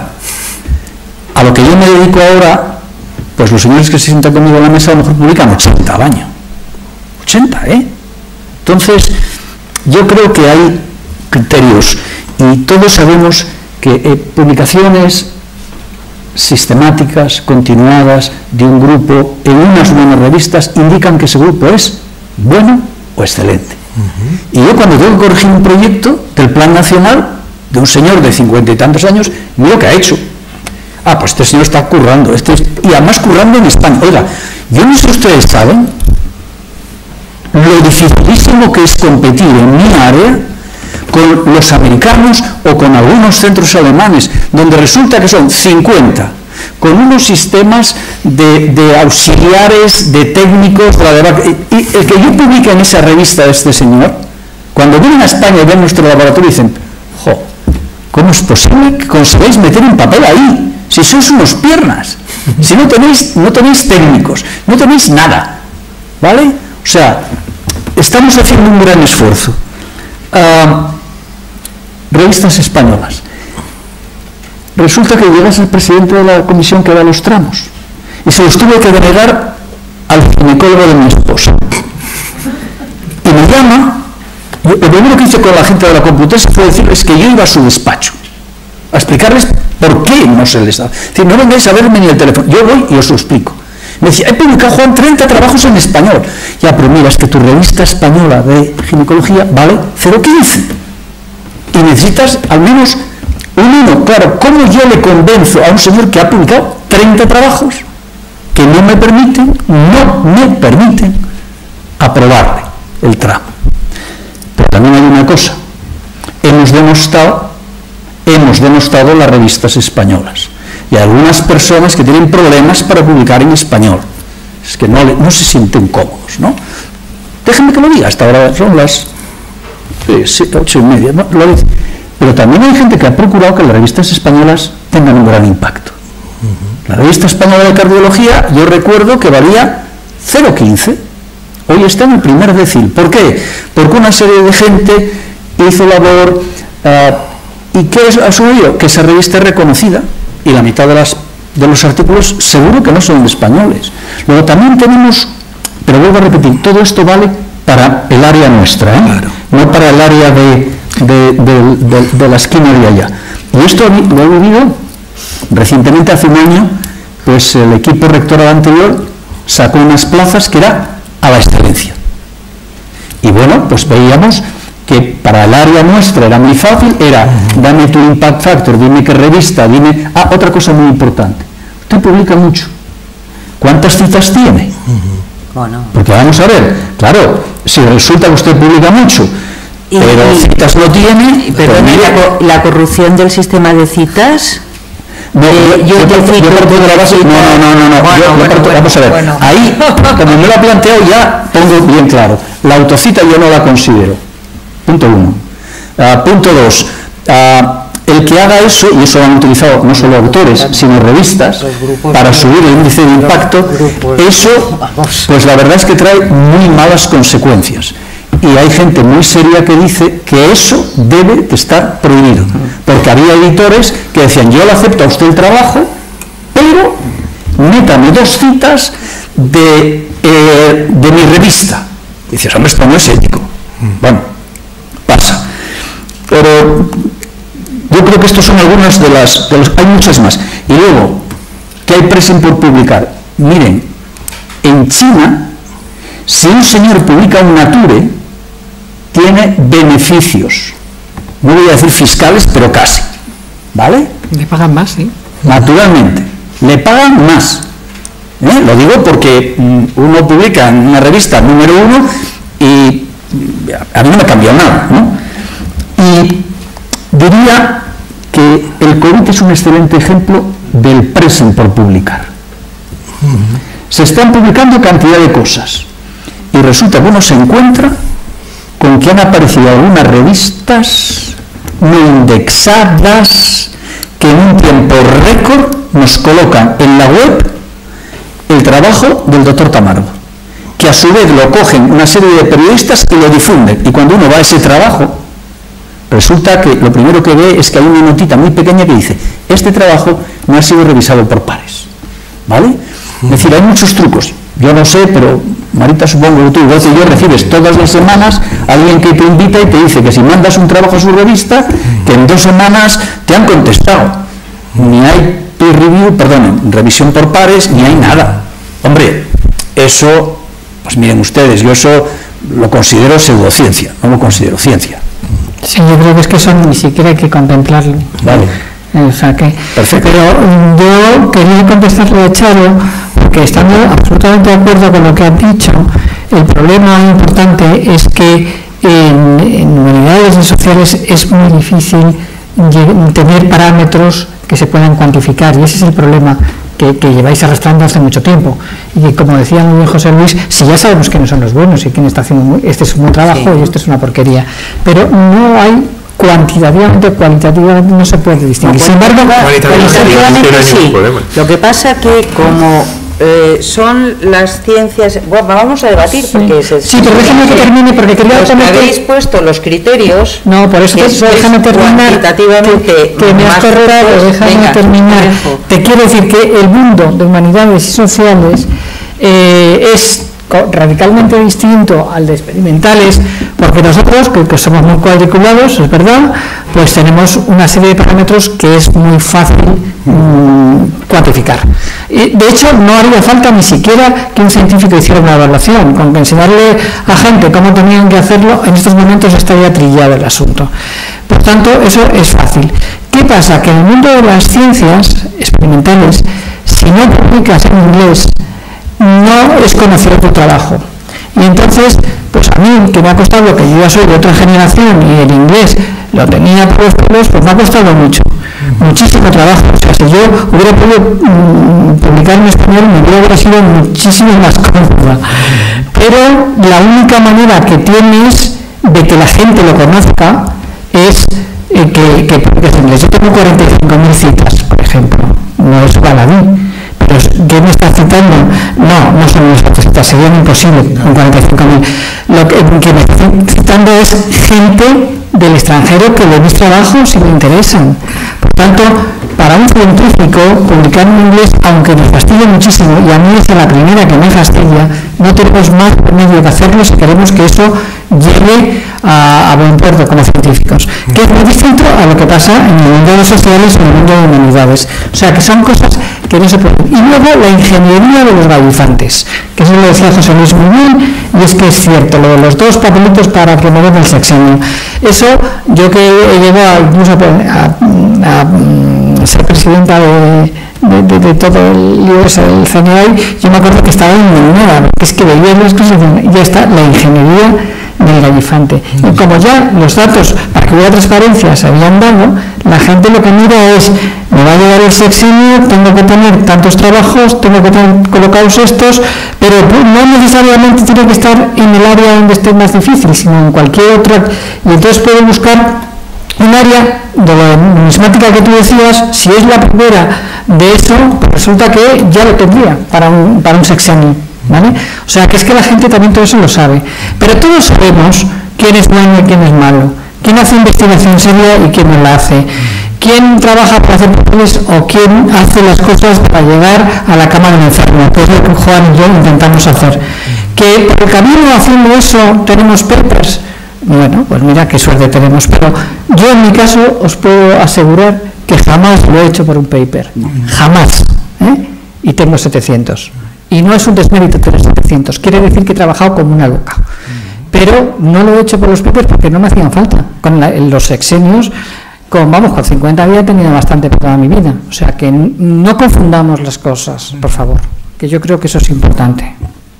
A lo que yo me dedico ahora, pues los señores que se sientan conmigo en la mesa a lo mejor publican 80 al año. 80, ¿eh? Entonces, yo creo que hay criterios y todos sabemos que publicaciones sistemáticas, continuadas, de un grupo en unas buenas revistas indican que ese grupo es bueno o excelente. Y yo cuando tengo que corregir un proyecto del Plan Nacional de un señor de 50 y tantos años, miro que ha hecho. Ah, pues este señor está currando, y además currando en España. Oiga, yo no sé si ustedes saben lo dificilísimo que es competir en mi área con los americanos o con algunos centros alemanes, donde resulta que son 50, con unos sistemas de auxiliares, de técnicos, y el que yo publique en esa revista de este señor, cuando vienen a España y ven nuestro laboratorio dicen, jo, ¿cómo es posible que consigáis meter un papel ahí? Si sois unos piernas, si no tenéis técnicos, no tenéis nada, ¿vale? O sea, estamos haciendo un gran esfuerzo. Revistas españolas. Resulta que llegas al presidente de la comisión que da los tramos y se los tuve que denegar al ginecólogo de mi esposa. Y me llama, lo primero que hice con la gente de la Complutense fue decirles que yo iba a su despacho a explicarles por qué no se les da. Es decir, no vengáis a verme ni el teléfono, yo voy y os lo explico. Me decía, he publicado, Juan, 30 trabajos en español. Ya, pero mira, es que tu revista española de ginecología vale 0,15 y necesitas al menos un 1. Claro, ¿cómo yo le convenzo a un señor que ha publicado 30 trabajos que no me permiten aprobarle el tramo? Pero también hay una cosa, hemos demostrado hemos denostado las revistas españolas. Y hay algunas personas que tienen problemas para publicar en español. Es que no se sienten cómodos, ¿no? Déjenme que lo diga, hasta ahora son las 8:30, ¿no? Pero también hay gente que ha procurado que las revistas españolas tengan un gran impacto. La revista española de cardiología, yo recuerdo que valía 0,15. Hoy está en el primer decil. ¿Por qué? Porque una serie de gente hizo labor. ¿Y qué ha sucedido? Que esa revista es reconocida y la mitad de los artículos seguro que no son españoles. Luego también tenemos, pero vuelvo a repetir, todo esto vale para el área nuestra, ¿eh? Claro. No para el área de la esquina de allá. Y esto lo he vivido recientemente, hace un año, pues el equipo rectoral anterior sacó unas plazas que era a la excelencia. Y bueno, pues veíamos que para el área nuestra era muy fácil, era dame tu impact factor, dime qué revista, dime... otra cosa muy importante, usted publica mucho. ¿Cuántas citas tiene? Porque vamos a ver, claro, si resulta que usted publica mucho, pero citas no tiene... Pero pues mira, la corrupción del sistema de citas... No, yo parto de la base... No, vamos a ver, ahí, como me lo ha planteado, ya pongo bien claro, la autocita yo no la considero. Punto 1. Punto 2. El que haga eso, y eso lo han utilizado no solo autores, sino revistas, para subir el índice de impacto, eso, pues la verdad es que trae muy malas consecuencias. Y hay gente muy seria que dice que eso debe de estar prohibido. Porque había editores que decían, yo le acepto a usted el trabajo, pero métame 2 citas de mi revista. Y dices, hombre, esto no es ético. Bueno, pasa. Pero yo creo que estos son algunas de las... hay muchas más. Y luego, ¿qué hay presión por publicar? Miren, en China, si un señor publica un Nature, tiene beneficios. No voy a decir fiscales, pero casi. ¿Vale? Le pagan más, ¿sí? Naturalmente. Le pagan más. Lo digo porque uno publica en una revista número 1 y a mí no me ha cambiado nada, ¿no? Y diría que el COVID es un excelente ejemplo del pressing por publicar. Se están publicando cantidad de cosas y resulta que uno se encuentra con que han aparecido algunas revistas no indexadas que en un tiempo récord nos colocan en la web el trabajo del doctor Tamargo, que a su vez lo cogen una serie de periodistas y lo difunden, y cuando uno va a ese trabajo resulta que lo primero que ve es que hay una notita muy pequeña que dice este trabajo no ha sido revisado por pares, ¿vale? Es decir, hay muchos trucos. Yo no sé, pero Marita, supongo que tú, igual que yo, recibes todas las semanas a alguien que te invita y te dice que si mandas un trabajo a su revista, que en 2 semanas te han contestado. Ni hay peer review, perdón, revisión por pares, ni hay nada. Hombre, eso, pues miren ustedes, yo eso lo considero pseudociencia, no lo considero ciencia. Sí, yo creo que es que eso ni siquiera hay que contemplarlo. Vale. O sea que, perfecto. Pero yo quería contestarle a Charo, porque estando absolutamente de acuerdo con lo que han dicho, el problema importante es que en humanidades y sociales es muy difícil tener parámetros que se puedan cuantificar, y ese es el problema que lleváis arrastrando hace mucho tiempo. Y como decía muy bien José Luis, si ya sabemos quiénes son los buenos y quién está haciendo este es un buen trabajo y este es una porquería, pero no hay cuantitativamente, cualitativamente no se puede distinguir. Sin embargo, cualitativamente sí. Lo que pasa que como son las ciencias... Bueno, vamos a debatir porque... Sí, pero déjame que termine porque quería... habéis puesto los criterios... No, por eso déjame terminar. Cuantitativamente... Que me has cortado, déjame terminar. Te quiero decir que el mundo de humanidades y sociales es radicalmente distinto al de experimentales, porque nosotros, que somos muy cuadriculados, es verdad, pues tenemos una serie de parámetros que es muy fácil cuantificar. De hecho, no haría falta ni siquiera que un científico hiciera una evaluación, con enseñarle a gente cómo tenían que hacerlo, en estos momentos estaría trillado el asunto. Por tanto, eso es fácil. ¿Qué pasa? Que en el mundo de las ciencias experimentales, si no publicas en inglés, no es conocido tu trabajo. Y entonces, pues a mí, que me ha costado, que yo ya soy de otra generación y el inglés lo tenía por los pelos, pues me ha costado mucho, muchísimo trabajo. O sea, si yo hubiera podido publicar en español, me hubiera sido muchísimo más cómoda. Pero la única manera que tienes de que la gente lo conozca es que publiques en inglés. Yo tengo 45.000 citas, por ejemplo, no es baladí. Pero ¿qué me está citando? No son nuestras citas, sería imposible con 45.000. Lo que me está citando es gente del extranjero que ve mis trabajos y me interesan. Por tanto, para un científico, publicar en inglés, aunque nos fastidia muchísimo, y a mí es la primera que me fastidia, no tenemos más remedio que hacerlo si queremos que eso llegue a buen puerto como científicos, que es muy distinto a lo que pasa en el mundo de los sociales y en el mundo de humanidades. O sea, que son cosas que no se pueden. Y luego la ingeniería de los gallifantes, que eso lo decía José Luis muy bien, y es que es cierto, lo de los 2 papelitos para que me den el sexenio. Eso, yo que llego incluso a ser presidenta de todo el IOS, el CNI, yo me acuerdo que estaba indignada, porque es que veía las cosas y ya está la ingeniería del gallifante. Y como ya los datos, para que hubiera transparencia, se habían dado, la gente lo que mira es, me va a llegar el sexenio, tengo que tener tantos trabajos, tengo que tener colocados estos, pero no necesariamente tiene que estar en el área donde esté más difícil, sino en cualquier otra, y entonces puedo buscar un área de la numismática que tú decías. Si es la primera de eso, pues resulta que ya lo tendría para un sexenio, ¿vale? O sea, que es que la gente también todo eso lo sabe. Pero todos sabemos quién es bueno y quién es malo, quién hace investigación seria y quién no la hace, quién trabaja para hacer papeles o quién hace las cosas para llegar a la cama del enfermo, que es lo que Juan y yo intentamos hacer. Que por el camino haciendo eso tenemos papers. Bueno, pues mira qué suerte tenemos, pero yo en mi caso os puedo asegurar que jamás lo he hecho por un paper, jamás, y tengo 700. Y no es un desmérito tener 700, quiere decir que he trabajado como una loca. Pero no lo he hecho por los papers porque no me hacían falta. Con los sexenios, con 50 había tenido bastante para toda mi vida. O sea que no confundamos las cosas, por favor, que yo creo que eso es importante.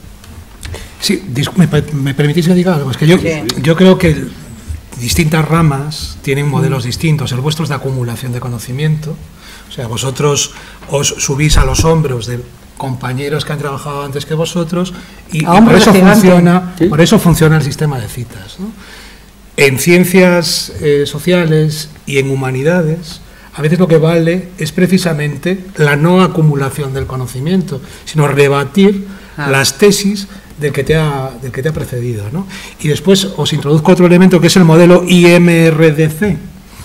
Sí, me permitís que diga algo. Es que yo creo que distintas ramas tienen modelos distintos. El vuestro es de acumulación de conocimiento. O sea, vosotros os subís a los hombros de compañeros que han trabajado antes que vosotros y por eso funciona el sistema de citas, ¿no? En ciencias sociales y en humanidades, a veces lo que vale es precisamente la no acumulación del conocimiento, sino rebatir las tesis del que te ha precedido, ¿no? Y después os introduzco otro elemento que es el modelo IMRDC,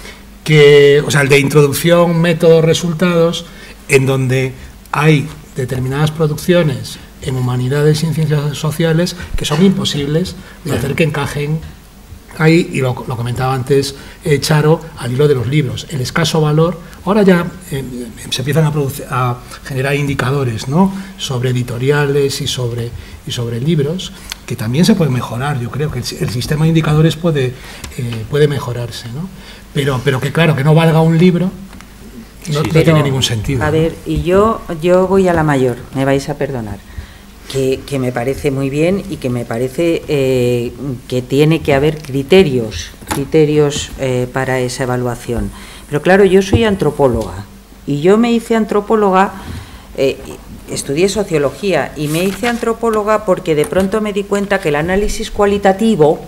o sea, el de introducción, métodos, resultados, en donde hay determinadas producciones en humanidades y en ciencias sociales que son imposibles de hacer que encajen ahí, y lo comentaba antes Charo, al hilo de los libros. El escaso valor, ahora ya se empiezan a generar indicadores, ¿no?, sobre editoriales y sobre libros, que también se puede mejorar. Yo creo que el sistema de indicadores puede mejorarse, ¿no? Pero que claro, que no valga un libro no tiene ningún sentido. A ver, y yo voy a la mayor, me vais a perdonar. Que me parece muy bien y que me parece que tiene que haber criterios para esa evaluación. Pero claro, yo soy antropóloga y yo me hice antropóloga, estudié sociología y me hice antropóloga porque de pronto me di cuenta que el análisis cualitativo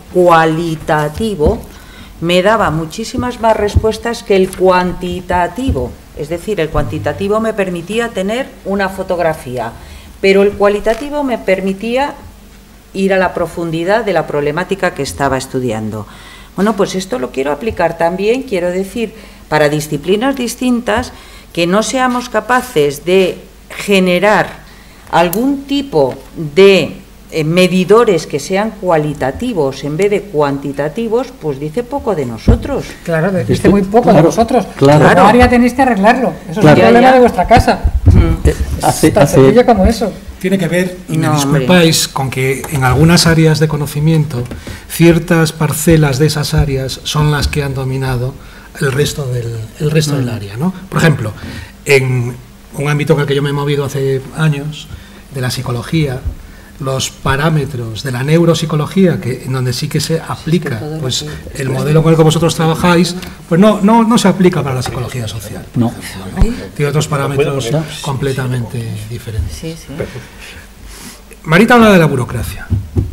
me daba muchísimas más respuestas que el cuantitativo. Es decir, el cuantitativo me permitía tener una fotografía, pero el cualitativo me permitía ir a la profundidad de la problemática que estaba estudiando. Bueno, pues esto lo quiero aplicar también, quiero decir, para disciplinas distintas, que no seamos capaces de generar algún tipo de medidores que sean cualitativos en vez de cuantitativos, pues dice poco de nosotros. Claro, dice muy poco de vosotros. Claro. La área tenéis que arreglarlo. Eso es un problema de vuestra casa. Tan sencillo como eso. Tiene que ver, y me disculpáis, con que en algunas áreas de conocimiento, ciertas parcelas de esas áreas son las que han dominado el resto del área, ¿no? Por ejemplo, en un ámbito en el que yo me he movido hace años, de la psicología, los parámetros de la neuropsicología, en donde sí que se aplica, pues el modelo con el que vosotros trabajáis, pues no se aplica para la psicología social. No. Tiene otros parámetros completamente diferentes. Sí, sí. Marita habla de la burocracia.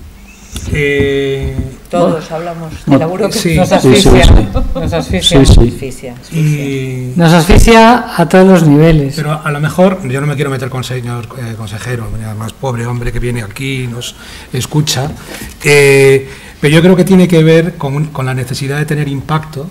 Todos hablamos de la burocracia. Sí, Nos asfixia. Nos asfixia. Nos asfixia a todos los niveles. Pero a lo mejor, yo no me quiero meter con señor consejero, además pobre hombre que viene aquí y nos escucha, pero yo creo que tiene que ver con la necesidad de tener impacto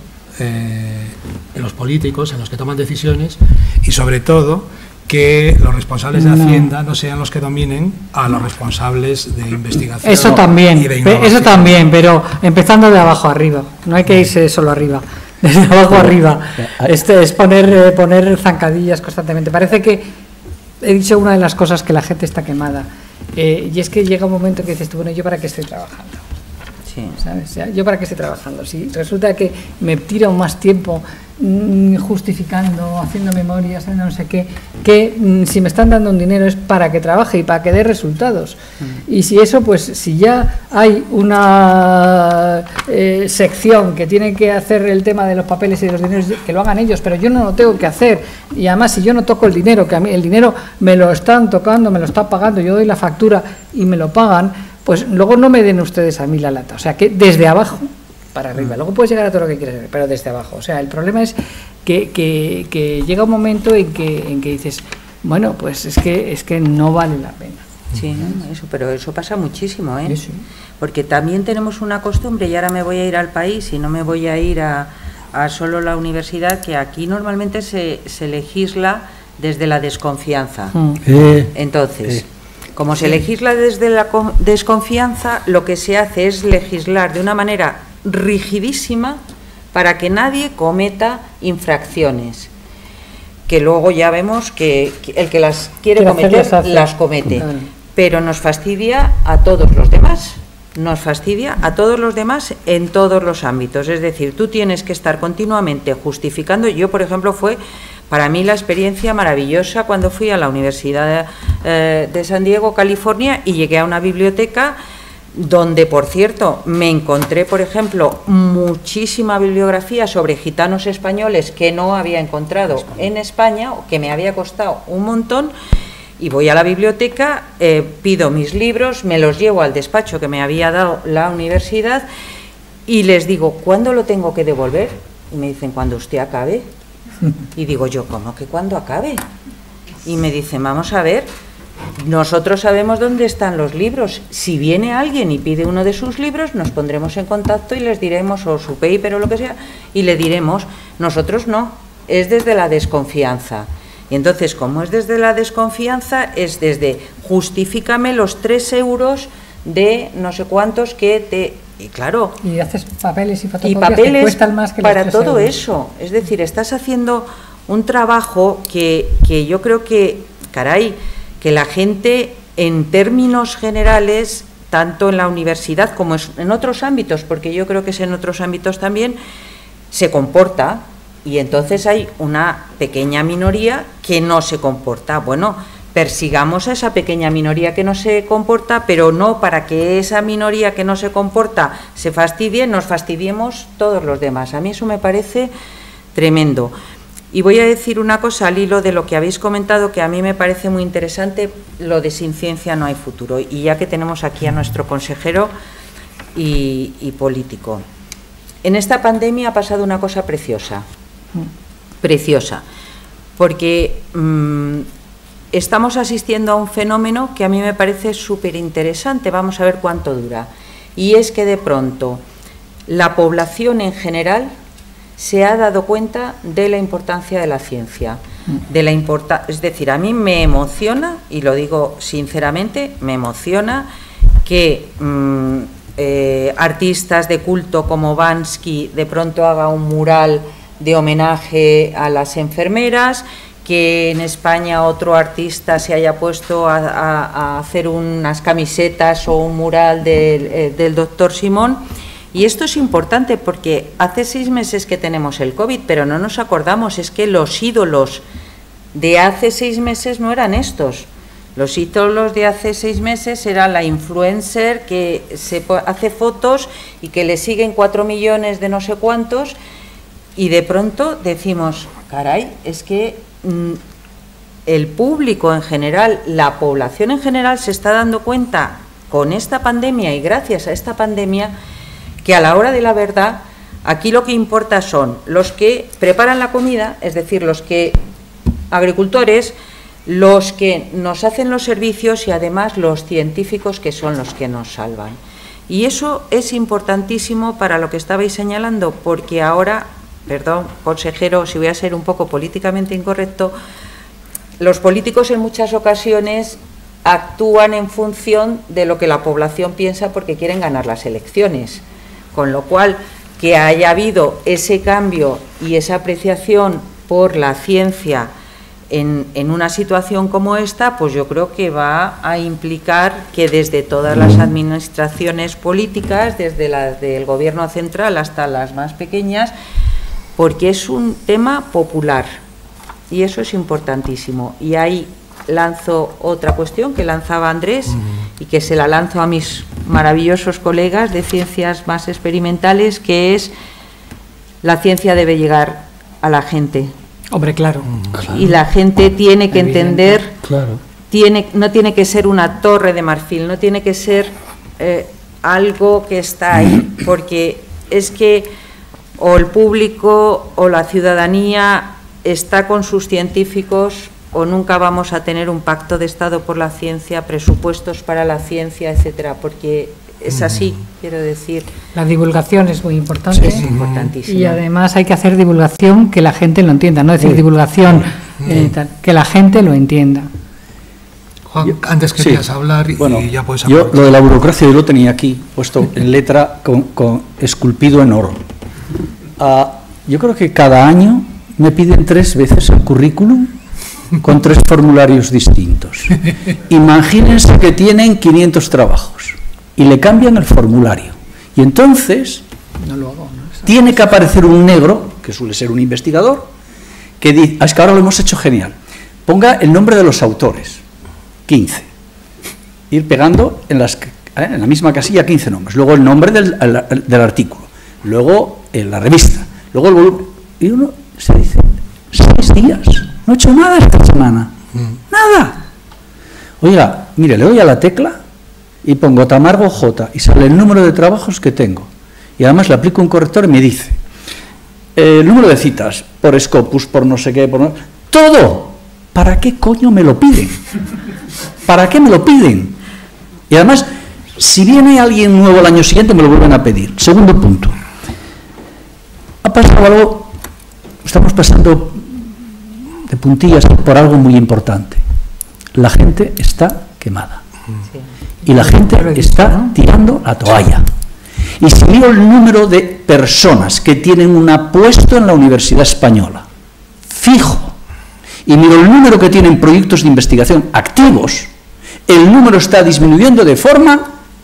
en los políticos, en los que toman decisiones, y sobre todo que los responsables de Hacienda no sean los que dominen a los responsables de investigación. Eso también, y de innovación. pero empezando de abajo arriba. No hay que irse solo arriba, desde abajo arriba. Es poner zancadillas constantemente. Parece que he dicho una de las cosas que la gente está quemada. Y es que llega un momento que dices tú, bueno, ¿yo para qué estoy trabajando? Sí. ¿Sabes? O sea, ¿yo para qué estoy trabajando? Si resulta que me tiro más tiempo justificando, haciendo memorias, haciendo no sé qué, que si me están dando un dinero es para que trabaje y para que dé resultados. Y si eso, pues si ya hay una sección que tiene que hacer el tema de los papeles y de los dineros, que lo hagan ellos, pero yo no lo tengo que hacer. Y además, si yo no toco el dinero, que a mí el dinero me lo están tocando, me lo están pagando, yo doy la factura y me lo pagan, pues luego no me den ustedes a mí la lata. O sea, que desde abajo para arriba. Luego puedes llegar a todo lo que quieras, pero desde abajo. O sea, el problema es que llega un momento en que dices, bueno, pues es que no vale la pena. Sí, ¿no? Pero eso pasa muchísimo, ¿eh? Sí. Porque también tenemos una costumbre, y ahora me voy a ir al país y no me voy a ir a solo la universidad, que aquí normalmente se legisla desde la desconfianza. Entonces, como se legisla desde la desconfianza, lo que se hace es legislar de una manera rigidísima para que nadie cometa infracciones, que luego ya vemos que el que las quiere cometer las comete, pero nos fastidia a todos los demás, en todos los ámbitos. Es decir, tú tienes que estar continuamente justificando. Yo, por ejemplo, fue para mí la experiencia maravillosa cuando fui a la Universidad de San Diego, California, y llegué a una biblioteca donde, por cierto, me encontré, por ejemplo, muchísima bibliografía sobre gitanos españoles que no había encontrado en España, o que me había costado un montón, y voy a la biblioteca, pido mis libros, me los llevo al despacho que me había dado la universidad y les digo, ¿cuándo lo tengo que devolver? Y me dicen, cuando usted acabe. Y digo yo, ¿cómo que cuando acabe? Y me dicen, vamos a ver, nosotros sabemos dónde están los libros. Si viene alguien y pide uno de sus libros, nos pondremos en contacto y les diremos, o su paper o lo que sea, y le diremos, nosotros no, es desde la desconfianza. Y entonces, como es desde la desconfianza, es desde justifícame los 3 euros de no sé cuántos que te... Y claro... Y haces papeles y fotocopias que cuestan más que los 3 para todo euros. eso. Es decir, estás haciendo un trabajo que yo creo que, caray, que la gente, en términos generales, tanto en la universidad como en otros ámbitos, porque yo creo que es en otros ámbitos también, se comporta, y entonces hay una pequeña minoría que no se comporta. Bueno, persigamos a esa pequeña minoría que no se comporta, pero no para que esa minoría que no se comporta se fastidie, nos fastidiemos todos los demás. A mí eso me parece tremendo. Y voy a decir una cosa al hilo de lo que habéis comentado, que a mí me parece muy interesante, lo de sin ciencia no hay futuro. Y ya que tenemos aquí a nuestro consejero y político. En esta pandemia ha pasado una cosa preciosa, porque estamos asistiendo a un fenómeno que a mí me parece súper interesante, vamos a ver cuánto dura, y es que de pronto la población en general se ha dado cuenta de la importancia de la ciencia, es decir, a mí me emociona, y lo digo sinceramente, me emociona que artistas de culto como Bansky de pronto haga un mural de homenaje a las enfermeras, que en España otro artista se haya puesto a hacer unas camisetas o un mural del doctor Simón. Y esto es importante porque hace 6 meses que tenemos el COVID, pero no nos acordamos, es que los ídolos de hace 6 meses no eran estos. Los ídolos de hace 6 meses era la influencer que hace fotos y que le siguen 4 millones de no sé cuántos, y de pronto decimos, caray, es que el público en general, la población en general se está dando cuenta con esta pandemia y gracias a esta pandemia que a la hora de la verdad aquí lo que importa son los que preparan la comida, es decir, los que agricultores, los que nos hacen los servicios y además los científicos que son los que nos salvan. Y eso es importantísimo para lo que estabais señalando, porque ahora, perdón, consejero, si voy a ser un poco políticamente incorrecto, los políticos en muchas ocasiones actúan en función de lo que la población piensa porque quieren ganar las elecciones, con lo cual que haya habido ese cambio y esa apreciación por la ciencia en una situación como esta, pues yo creo que va a implicar que desde todas las administraciones políticas, desde las del gobierno central hasta las más pequeñas, porque es un tema popular y eso es importantísimo. Y ahí lanzo otra cuestión que lanzaba Andrés y que se la lanzo a mis maravillosos colegas de ciencias más experimentales, que es la ciencia debe llegar a la gente. Hombre, claro. Y la gente tiene que entender, Claro. no tiene que ser una torre de marfil, no tiene que ser algo que está ahí, porque es que o el público o la ciudadanía está con sus científicos o nunca vamos a tener un pacto de Estado por la ciencia, presupuestos para la ciencia, etcétera, porque es así, quiero decir. La divulgación es muy importante. Sí, es importantísimo. Y además hay que hacer divulgación que la gente lo entienda, no decir divulgación, que la gente lo entienda. Juan, antes querías hablar y ya puedes hablar. Yo lo de la burocracia yo lo tenía aquí, puesto en letra esculpido en oro. Yo creo que cada año me piden 3 veces el currículum con 3 formularios distintos. Imagínense que tienen 500 trabajos y le cambian el formulario. Y entonces tiene que aparecer un negro, que suele ser un investigador, que dice, es que ahora lo hemos hecho genial, ponga el nombre de los autores, 15. Ir pegando en la misma casilla 15 nombres. Luego el nombre del artículo. Luego la revista. Luego el volumen. Y uno se dice, 6 días. No he hecho nada esta semana. Nada. Oiga, mire, le doy a la tecla y pongo Tamargo J y sale el número de trabajos que tengo. Y además le aplico un corrector y me dice el número de citas, por Scopus, por no sé qué, por todo. ¿Para qué coño me lo piden? ¿Para qué me lo piden? Y además, si viene alguien nuevo el año siguiente, me lo vuelven a pedir. Segundo punto. Ha pasado algo, estamos pasando de puntillas por algo muy importante. La gente está quemada. Y la gente está tirando la toalla. Y si miro el número de personas que tienen un puesto en la Universidad Española, fijo, y miro el número que tienen proyectos de investigación activos, el número está disminuyendo de forma,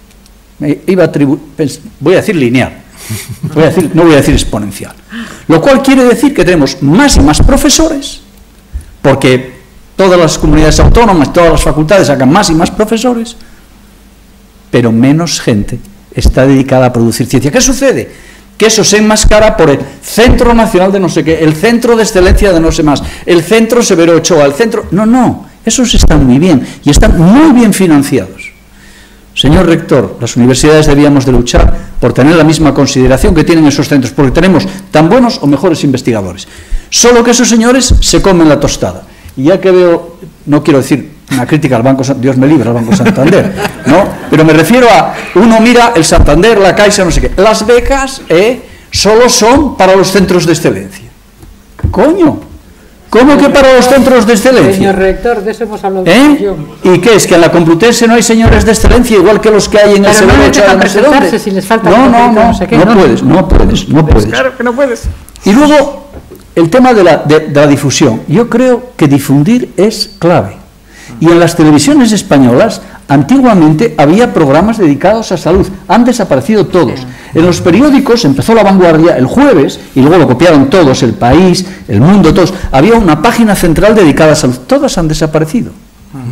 voy a decir lineal, no voy a decir exponencial. Lo cual quiere decir que tenemos más y más profesores, porque todas las comunidades autónomas, todas las facultades sacan más y más profesores, pero menos gente está dedicada a producir ciencia. ¿Qué sucede? Que eso se enmascara por el Centro Nacional de no sé qué, el Centro de Excelencia de no sé más, el Centro Severo Ochoa, el Centro... No, esos están muy bien y están muy bien financiados. Señor rector, las universidades debíamos de luchar por tener la misma consideración que tienen esos centros, porque tenemos tan buenos o mejores investigadores. Solo que esos señores se comen la tostada. Y ya que veo, no quiero decir una crítica al Banco Santander, Dios me libre al Banco Santander, ¿no? Pero me refiero a, uno mira el Santander, la Caixa, no sé qué. Las becas solo son para los centros de excelencia. ¡Coño! ¿Cómo que para los centros de excelencia? Señor rector, de eso hemos hablado. ¿Y qué es? ¿Que en la Complutense no hay señores de excelencia igual que los que hay en el Severo Ochoa? No sé dónde. Si les falta no puedes. Claro que no puedes. Y luego, el tema de la difusión. Yo creo que difundir es clave. Y en las televisiones españolas, antiguamente había programas dedicados a salud. Han desaparecido todos. En los periódicos empezó La Vanguardia el jueves, y luego lo copiaron todos, El País, El Mundo, todos. Había una página central dedicada a salud. Todas han desaparecido.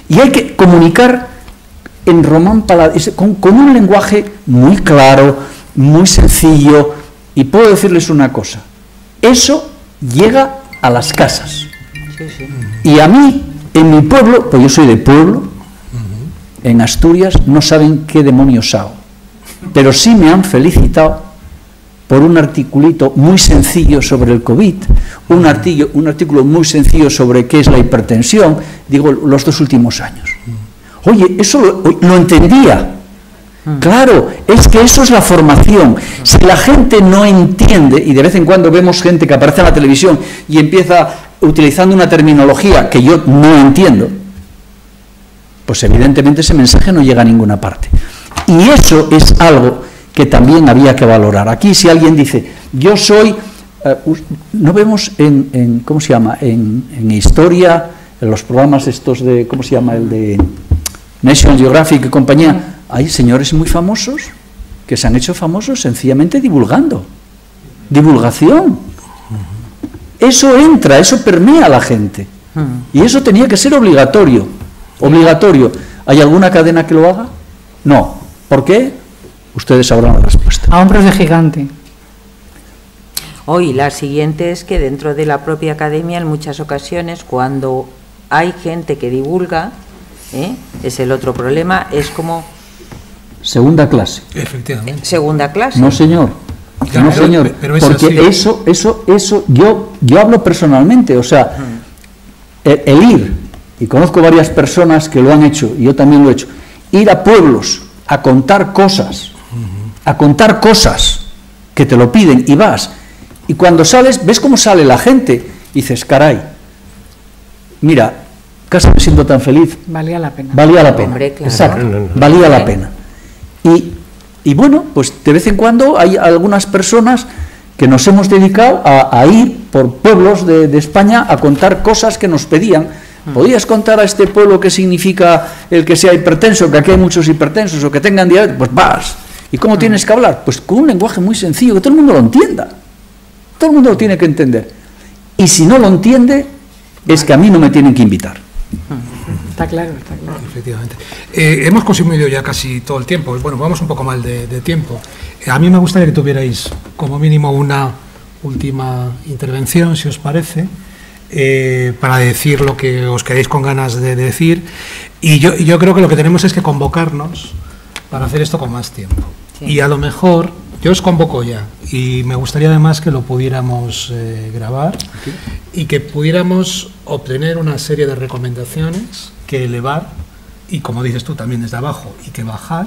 Y hay que comunicar en román con un lenguaje muy claro, muy sencillo, y puedo decirles una cosa, eso llega a las casas. Y a mí, en mi pueblo, pues yo soy de pueblo, en Asturias, no saben qué demonios hago, pero sí me han felicitado por un articulito muy sencillo sobre el COVID, un artículo muy sencillo sobre qué es la hipertensión, digo, los 2 últimos años. Oye, eso lo entendía. Claro, es que eso es la formación. Si la gente no entiende, y de vez en cuando vemos gente que aparece en la televisión y empieza utilizando una terminología que yo no entiendo, pues evidentemente ese mensaje no llega a ninguna parte. Y eso es algo que también había que valorar. Aquí si alguien dice, yo soy, no vemos en ¿cómo se llama? En historia, en los programas estos de, ¿cómo se llama? El de National Geographic y compañía, hay señores muy famosos que se han hecho famosos sencillamente divulgando. Divulgación. Eso entra, eso permea a la gente. Y eso tenía que ser obligatorio. Obligatorio. ¿Hay alguna cadena que lo haga? No. ¿Por qué? Ustedes sabrán la respuesta. A hombros de gigante. Hoy la siguiente es que dentro de la propia academia, en muchas ocasiones, cuando hay gente que divulga, es el otro problema, es como... Segunda clase. Efectivamente. Segunda clase. No, señor. Ya, no, señor. Pero es porque así. eso yo hablo personalmente, o sea, el ir, y conozco varias personas que lo han hecho, y yo también lo he hecho, ir a pueblos a contar cosas, que te lo piden, y vas, y cuando sales, ves cómo sale la gente, y dices, caray, mira, casi me siento tan feliz. Valía la pena. Valía la pena. Hombre, claro. Exacto, valía la pena. Y bueno, pues de vez en cuando hay algunas personas que nos hemos dedicado a ir por pueblos de España a contar cosas que nos pedían. ¿Podrías contar a este pueblo qué significa el que sea hipertenso, que aquí hay muchos hipertensos, o que tengan diabetes? Pues vas. ¿Y cómo tienes que hablar? Pues con un lenguaje muy sencillo, que todo el mundo lo entienda. Todo el mundo lo tiene que entender. Y si no lo entiende, es que a mí no me tienen que invitar. Está claro, está claro. Efectivamente. Hemos consumido ya casi todo el tiempo. Bueno, vamos un poco mal de tiempo. A mí me gustaría que tuvierais como mínimo una última intervención, si os parece, para decir lo que os queréis con ganas de decir. Y yo creo que lo que tenemos es que convocarnos para hacer esto con más tiempo. Sí. Y a lo mejor, yo os convoco ya, y me gustaría además que lo pudiéramos grabar, ¿sí? Y que pudiéramos obtener una serie de recomendaciones que elevar, y como dices tú, también desde abajo, y que bajar,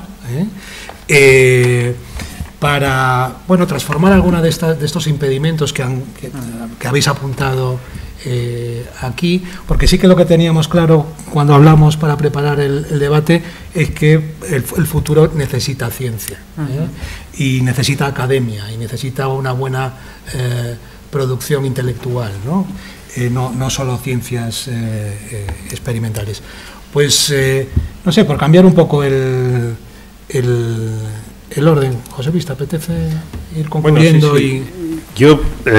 para, bueno, transformar alguna de estos impedimentos que habéis apuntado aquí, porque sí que lo que teníamos claro cuando hablamos para preparar el debate es que el futuro necesita ciencia, y necesita academia, y necesita una buena producción intelectual, ¿no? No solo ciencias experimentales. Pues, no sé, por cambiar un poco el orden. José Luis, ¿te apetece ir concluyendo? Bueno, sí. Yo,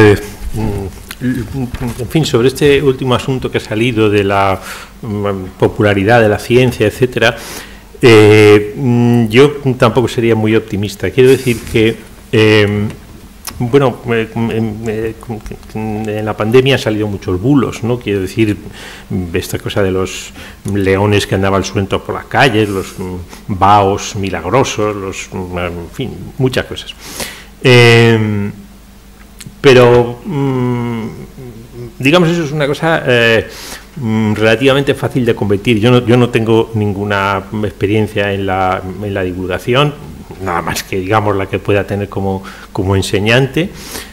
en fin, sobre este último asunto que ha salido de la popularidad de la ciencia, etcétera, yo tampoco sería muy optimista. Quiero decir que, bueno, en la pandemia han salido muchos bulos, ¿no? Quiero decir, esta cosa de los leones que andaban sueltos por las calles, los vaos milagrosos, en fin, muchas cosas. Pero, digamos, eso es una cosa relativamente fácil de combatir. Yo no tengo ninguna experiencia en la divulgación, nada más que, digamos, la que pueda tener como enseñante,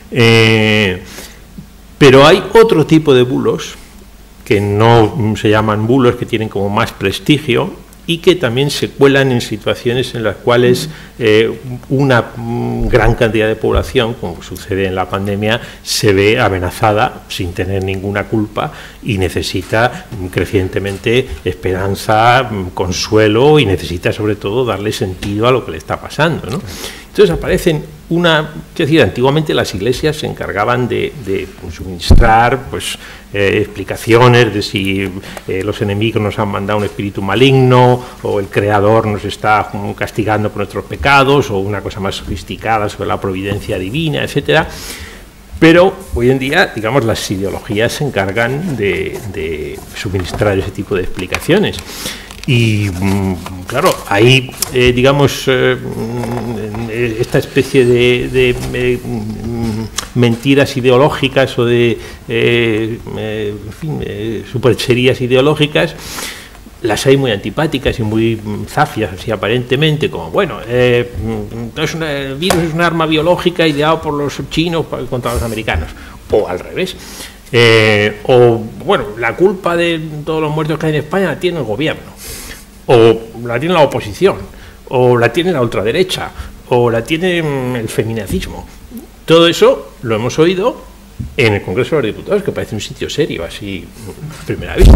pero hay otro tipo de bulos que no se llaman bulos, que tienen como más prestigio y que también se cuelan en situaciones en las cuales una gran cantidad de población, como sucede en la pandemia, se ve amenazada sin tener ninguna culpa y necesita crecientemente esperanza, consuelo, y necesita sobre todo darle sentido a lo que le está pasando, ¿no? Entonces aparecen es decir, antiguamente las iglesias se encargaban de suministrar pues, explicaciones de si los enemigos nos han mandado un espíritu maligno, o el Creador nos está castigando por nuestros pecados, o una cosa más sofisticada sobre la providencia divina, etcétera. Pero hoy en día, digamos, las ideologías se encargan de suministrar ese tipo de explicaciones. Y claro, hay, digamos, esta especie de mentiras ideológicas o de en fin, supercherías ideológicas. Las hay muy antipáticas y muy zafias, así aparentemente, como, bueno, el virus es un arma biológica ideado por los chinos contra los americanos, o al revés. O, bueno, la culpa de todos los muertos que hay en España la tiene el gobierno, o la tiene la oposición, o la tiene la ultraderecha, o la tiene el feminacismo. Todo eso lo hemos oído en el Congreso de los Diputados, que parece un sitio serio, así, a primera vista.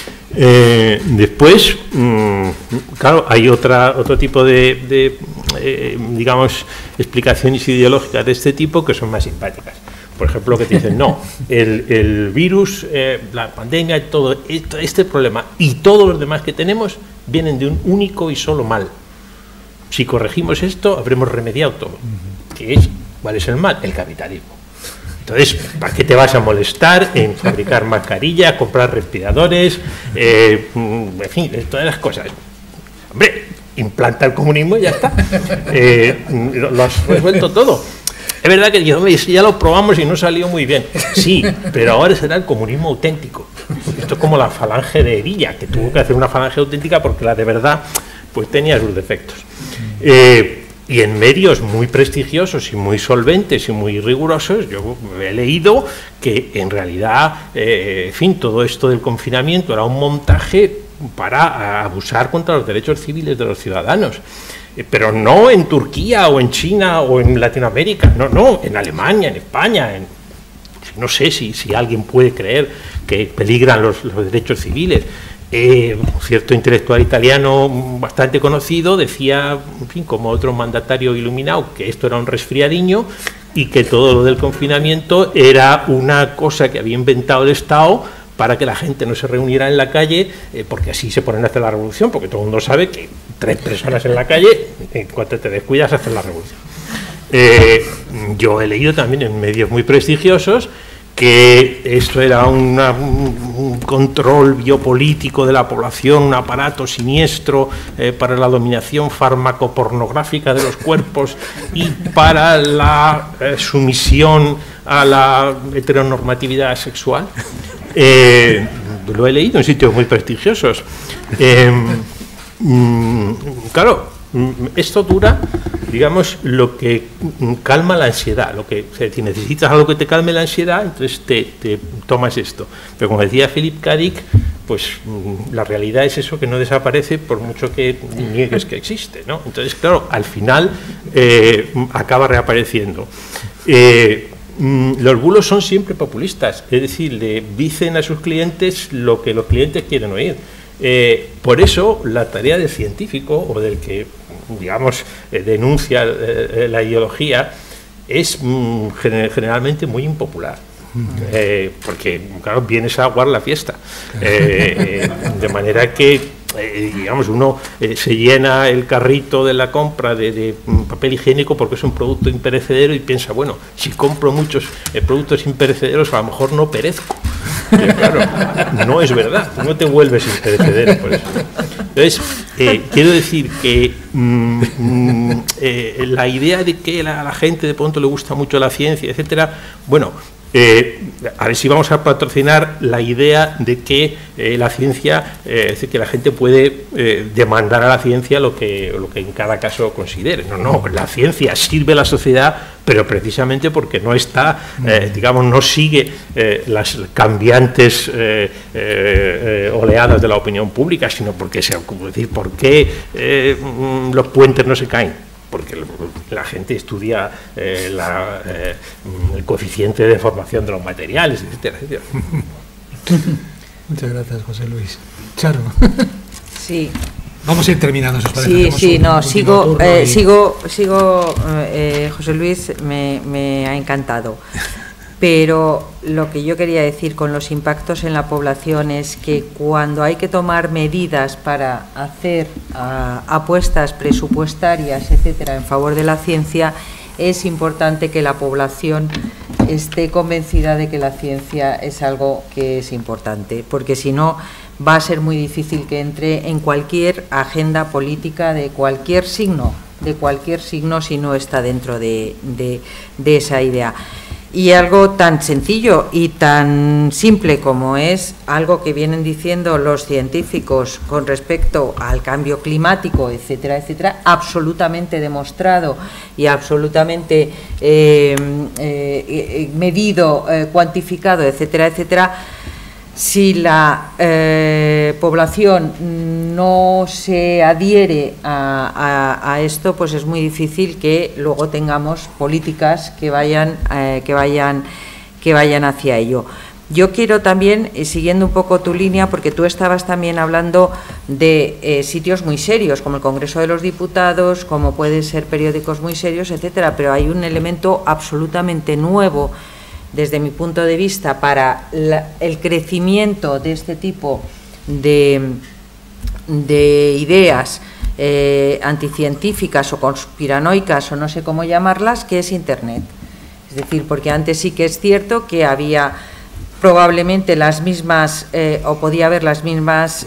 Después, claro, hay otro tipo de digamos, explicaciones ideológicas de este tipo que son más simpáticas. Por ejemplo, que te dicen, no, el virus, la pandemia, todo este problema y todos los demás que tenemos vienen de un único y solo mal. Si corregimos esto, habremos remediado todo. ¿Cuál es el mal? El capitalismo. Entonces, ¿para qué te vas a molestar en fabricar mascarillas, comprar respiradores, en fin, todas las cosas? Hombre, implanta el comunismo y ya está. Lo has resuelto todo. Es verdad que ya lo probamos y no salió muy bien. Sí, pero ahora será el comunismo auténtico. Esto es como la falange de Villa, que tuvo que hacer una falange auténtica porque la de verdad pues tenía sus defectos. Y en medios muy prestigiosos y muy solventes y muy rigurosos, yo he leído que en realidad, en fin, todo esto del confinamiento era un montaje para abusar contra los derechos civiles de los ciudadanos. Pero no en Turquía o en China o en Latinoamérica, no, en Alemania, en España, no sé si alguien puede creer que peligran los derechos civiles. Un cierto intelectual italiano bastante conocido decía, en fin, como otro mandatario iluminado, que esto era un resfriadiño y que todo lo del confinamiento era una cosa que había inventado el Estado para que la gente no se reuniera en la calle, porque así se ponen a hacer la revolución, porque todo el mundo sabe que 3 personas en la calle, en cuanto te descuidas, hacen la revolución. Yo he leído también en medios muy prestigiosos que esto era un control biopolítico de la población, un aparato siniestro para la dominación farmacopornográfica de los cuerpos y para la sumisión a la heteronormatividad sexual. Lo he leído en sitios muy prestigiosos. Claro, esto dura, digamos, lo que calma la ansiedad. Si necesitas algo que te calme la ansiedad, entonces te tomas esto. Pero como decía Philip K. Dick, pues la realidad es eso, que no desaparece por mucho que niegues que existe, ¿no? Entonces, claro, al final acaba reapareciendo. Los bulos son siempre populistas, es decir, le dicen a sus clientes lo que los clientes quieren oír. Por eso la tarea del científico o del que, digamos, denuncia la ideología es generalmente muy impopular. Porque, claro, vienes a aguar la fiesta. De manera que, digamos, uno se llena el carrito de la compra de papel higiénico porque es un producto imperecedero y piensa, bueno, si compro muchos productos imperecederos a lo mejor no perezco. Pero claro, no es verdad, no te vuelves imperecedero por eso. Entonces, quiero decir que la idea de que a la gente de pronto le gusta mucho la ciencia, etcétera, bueno, a ver si vamos a patrocinar la idea de que la ciencia, es decir, que la gente puede demandar a la ciencia lo que en cada caso considere. No, la ciencia sirve a la sociedad, pero precisamente porque no está, digamos, no sigue las cambiantes oleadas de la opinión pública, sino porque, decir, ¿por qué los puentes no se caen? Porque la gente estudia el coeficiente de deformación de los materiales, etcétera, etcétera. Muchas gracias, José Luis. Charo. Sí, Vamos a ir terminando, si os parece. Sí, Hacemos sí, un no, último sigo, José Luis, me ha encantado. Pero lo que yo quería decir con los impactos en la población es que cuando hay que tomar medidas para hacer apuestas presupuestarias, etcétera, en favor de la ciencia, es importante que la población esté convencida de que la ciencia es algo que es importante, porque si no va a ser muy difícil que entre en cualquier agenda política de cualquier signo si no está dentro de esa idea. Y algo tan sencillo y tan simple como es algo que vienen diciendo los científicos con respecto al cambio climático, etcétera, etcétera, absolutamente demostrado y absolutamente medido, cuantificado, etcétera, etcétera. Si la población no se adhiere a esto, pues es muy difícil que luego tengamos políticas que vayan hacia ello. Yo quiero también, siguiendo un poco tu línea, porque tú estabas también hablando de sitios muy serios, como el Congreso de los Diputados, como pueden ser periódicos muy serios, etcétera, pero hay un elemento absolutamente nuevo desde mi punto de vista, para el crecimiento de este tipo de ideas anticientíficas o conspiranoicas, o no sé cómo llamarlas, que es Internet. Es decir, porque antes sí que es cierto que había probablemente las mismas, o podía haber las mismas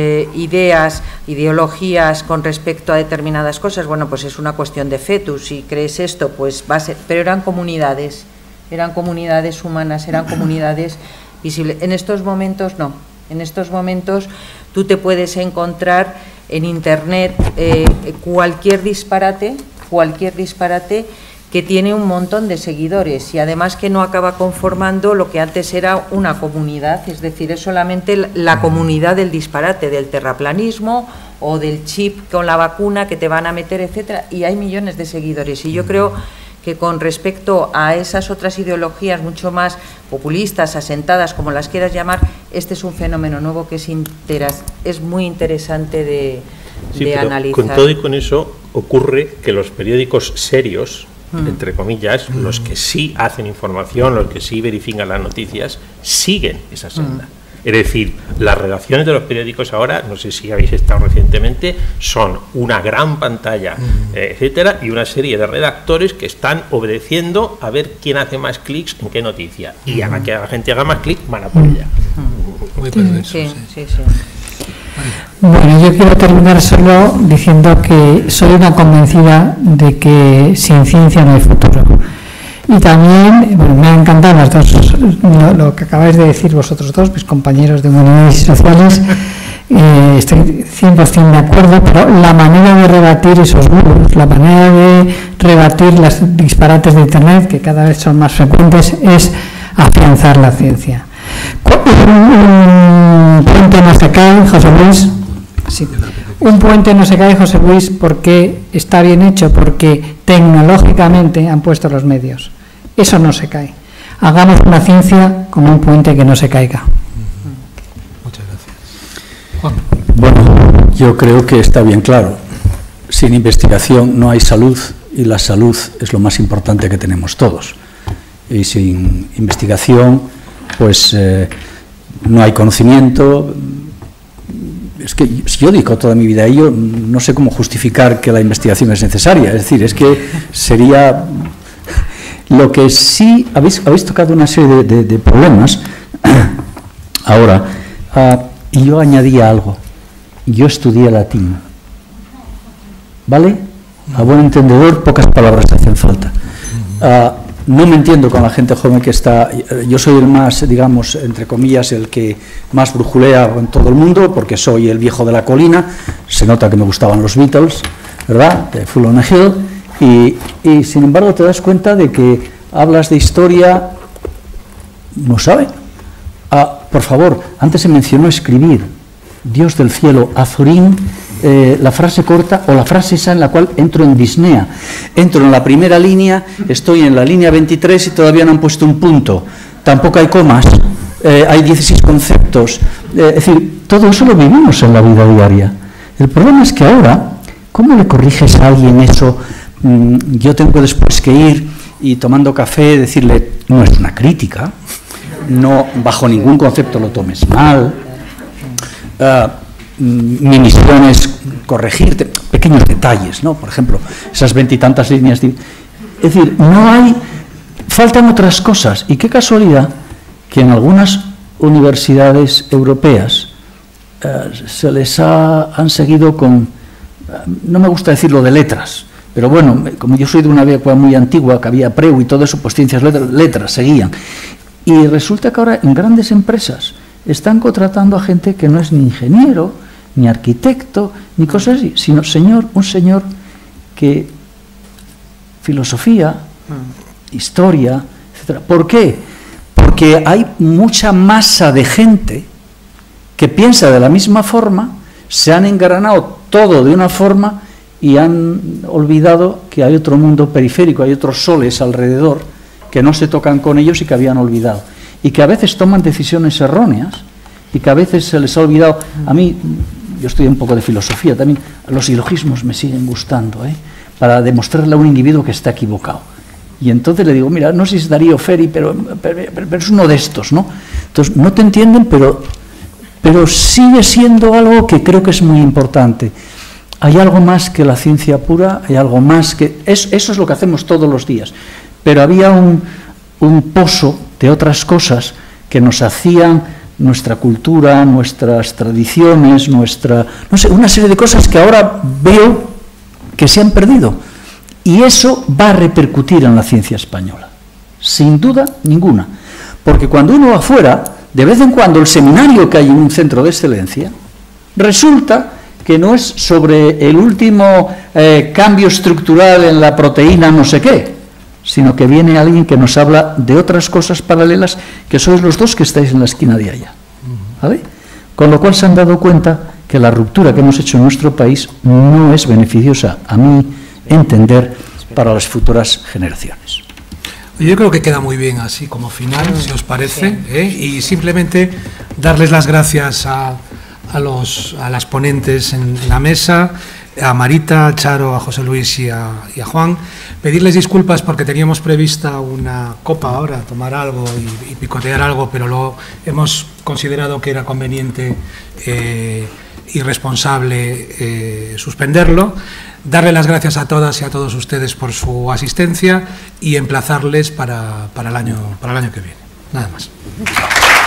ideologías con respecto a determinadas cosas. Bueno, pues es una cuestión de fe. Tú, si crees esto, pues va a ser, pero eran comunidades humanas, eran comunidades visibles. En estos momentos no, en estos momentos tú te puedes encontrar en Internet cualquier disparate que tiene un montón de seguidores y además que no acaba conformando lo que antes era una comunidad, es decir, es solamente la comunidad del disparate, del terraplanismo o del chip con la vacuna que te van a meter, etcétera, y hay millones de seguidores. Y yo creo que con respecto a esas otras ideologías mucho más populistas, asentadas, como las quieras llamar, este es un fenómeno nuevo que es muy interesante de analizar. Con todo y con eso ocurre que los periódicos serios, entre comillas, los que sí hacen información, los que sí verifican las noticias, siguen esa senda. Es decir, las redacciones de los periódicos ahora, no sé si habéis estado recientemente, son una gran pantalla, etcétera, y una serie de redactores que están obedeciendo a ver quién hace más clics en qué noticia. Y a la que la gente haga más clics, van a por ella. Muy perverso. Sí. Bueno, yo quiero terminar solo diciendo que soy una convencida de que sin ciencia no hay futuro. Y también, bueno, me ha encantado las dos, lo que acabáis de decir vosotros dos, mis compañeros de Humanidades y Sociales, estoy 100% de acuerdo, pero la manera de rebatir esos bulos, la manera de rebatir los disparates de Internet, que cada vez son más frecuentes, es afianzar la ciencia. Un puente no se cae, José Luis. Sí. Un puente no se cae, José Luis, porque está bien hecho, porque tecnológicamente han puesto los medios. Eso no se cae. Hagamos una ciencia como un puente que no se caiga. Muchas gracias. Juan. Bueno, yo creo que está bien claro. Sin investigación no hay salud y la salud es lo más importante que tenemos todos. Y sin investigación, pues no hay conocimiento. Es que yo dedico toda mi vida a ello, no sé cómo justificar que la investigación es necesaria. Es decir, es que sería... Lo que sí, habéis tocado una serie de problemas ahora, y yo añadía algo. Yo estudié latín, ¿vale? A buen entendedor, pocas palabras hacen falta. No me entiendo con la gente joven que está... Yo soy el más, digamos, entre comillas, el que más brujulea en todo el mundo, porque soy el viejo de la colina. Se nota que me gustaban los Beatles, ¿verdad? De Full on a Hill. Y sin embargo te das cuenta de que hablas de historia, no sabe. Por favor, antes se mencionó escribir. Dios del cielo, Azorín, la frase corta o la frase esa en la cual entro en disnea. Entro en la primera línea, estoy en la línea 23 y todavía no han puesto un punto. Tampoco hay comas, hay 16 conceptos. Es decir, todo eso lo vivimos en la vida diaria. El problema es que ahora, ¿cómo le corriges a alguien eso? Yo tengo después que ir y tomando café decirle, no es una crítica, no bajo ningún concepto lo tomes mal, mi misión es corregirte, pequeños detalles, ¿no? Por ejemplo, esas 20 y tantas líneas de... Es decir, faltan otras cosas, y qué casualidad que en algunas universidades europeas se les han seguido con, no me gusta decirlo de letras, pero bueno, como yo soy de una época muy antigua, que había preu y todo eso, pues ciencias, letras seguían. Y resulta que ahora en grandes empresas están contratando a gente que no es ni ingeniero, ni arquitecto, ni cosas así, sino un señor que filosofía, historia, etcétera. ¿Por qué? Porque hay mucha masa de gente que piensa de la misma forma, se han engranado todo de una forma y han olvidado que hay otro mundo periférico, hay otros soles alrededor que no se tocan con ellos y que habían olvidado. Y que a veces toman decisiones erróneas y que a veces se les ha olvidado. A mí, yo estudio un poco de filosofía también, los silogismos me siguen gustando, para demostrarle a un individuo que está equivocado. Y entonces le digo, mira, no sé si es Darío Ferri, pero es uno de estos, ¿no? Entonces, no te entienden, pero sigue siendo algo que creo que es muy importante. Hay algo más que la ciencia pura, hay algo más que... Eso es lo que hacemos todos los días. Pero había un pozo de otras cosas que nos hacían nuestra cultura, nuestras tradiciones, no sé, una serie de cosas que ahora veo que se han perdido. Y eso va a repercutir en la ciencia española, sin duda ninguna. Porque cuando uno va afuera, de vez en cuando el seminario que hay en un centro de excelencia, resulta que no es sobre el último cambio estructural en la proteína no sé qué, sino que viene alguien que nos habla de otras cosas paralelas, que sois los dos que estáis en la esquina de allá. ¿Vale? Con lo cual se han dado cuenta que la ruptura que hemos hecho en nuestro país no es beneficiosa, a mi entender, para las futuras generaciones. Yo creo que queda muy bien así como final, si os parece, y simplemente darles las gracias a las ponentes en la mesa, a Marita, a Charo, a José Luis y a Juan, pedirles disculpas porque teníamos prevista una copa ahora, tomar algo y picotear algo, pero lo hemos considerado que era conveniente y responsable suspenderlo. Darle las gracias a todas y a todos ustedes por su asistencia y emplazarles para el año que viene. Nada más.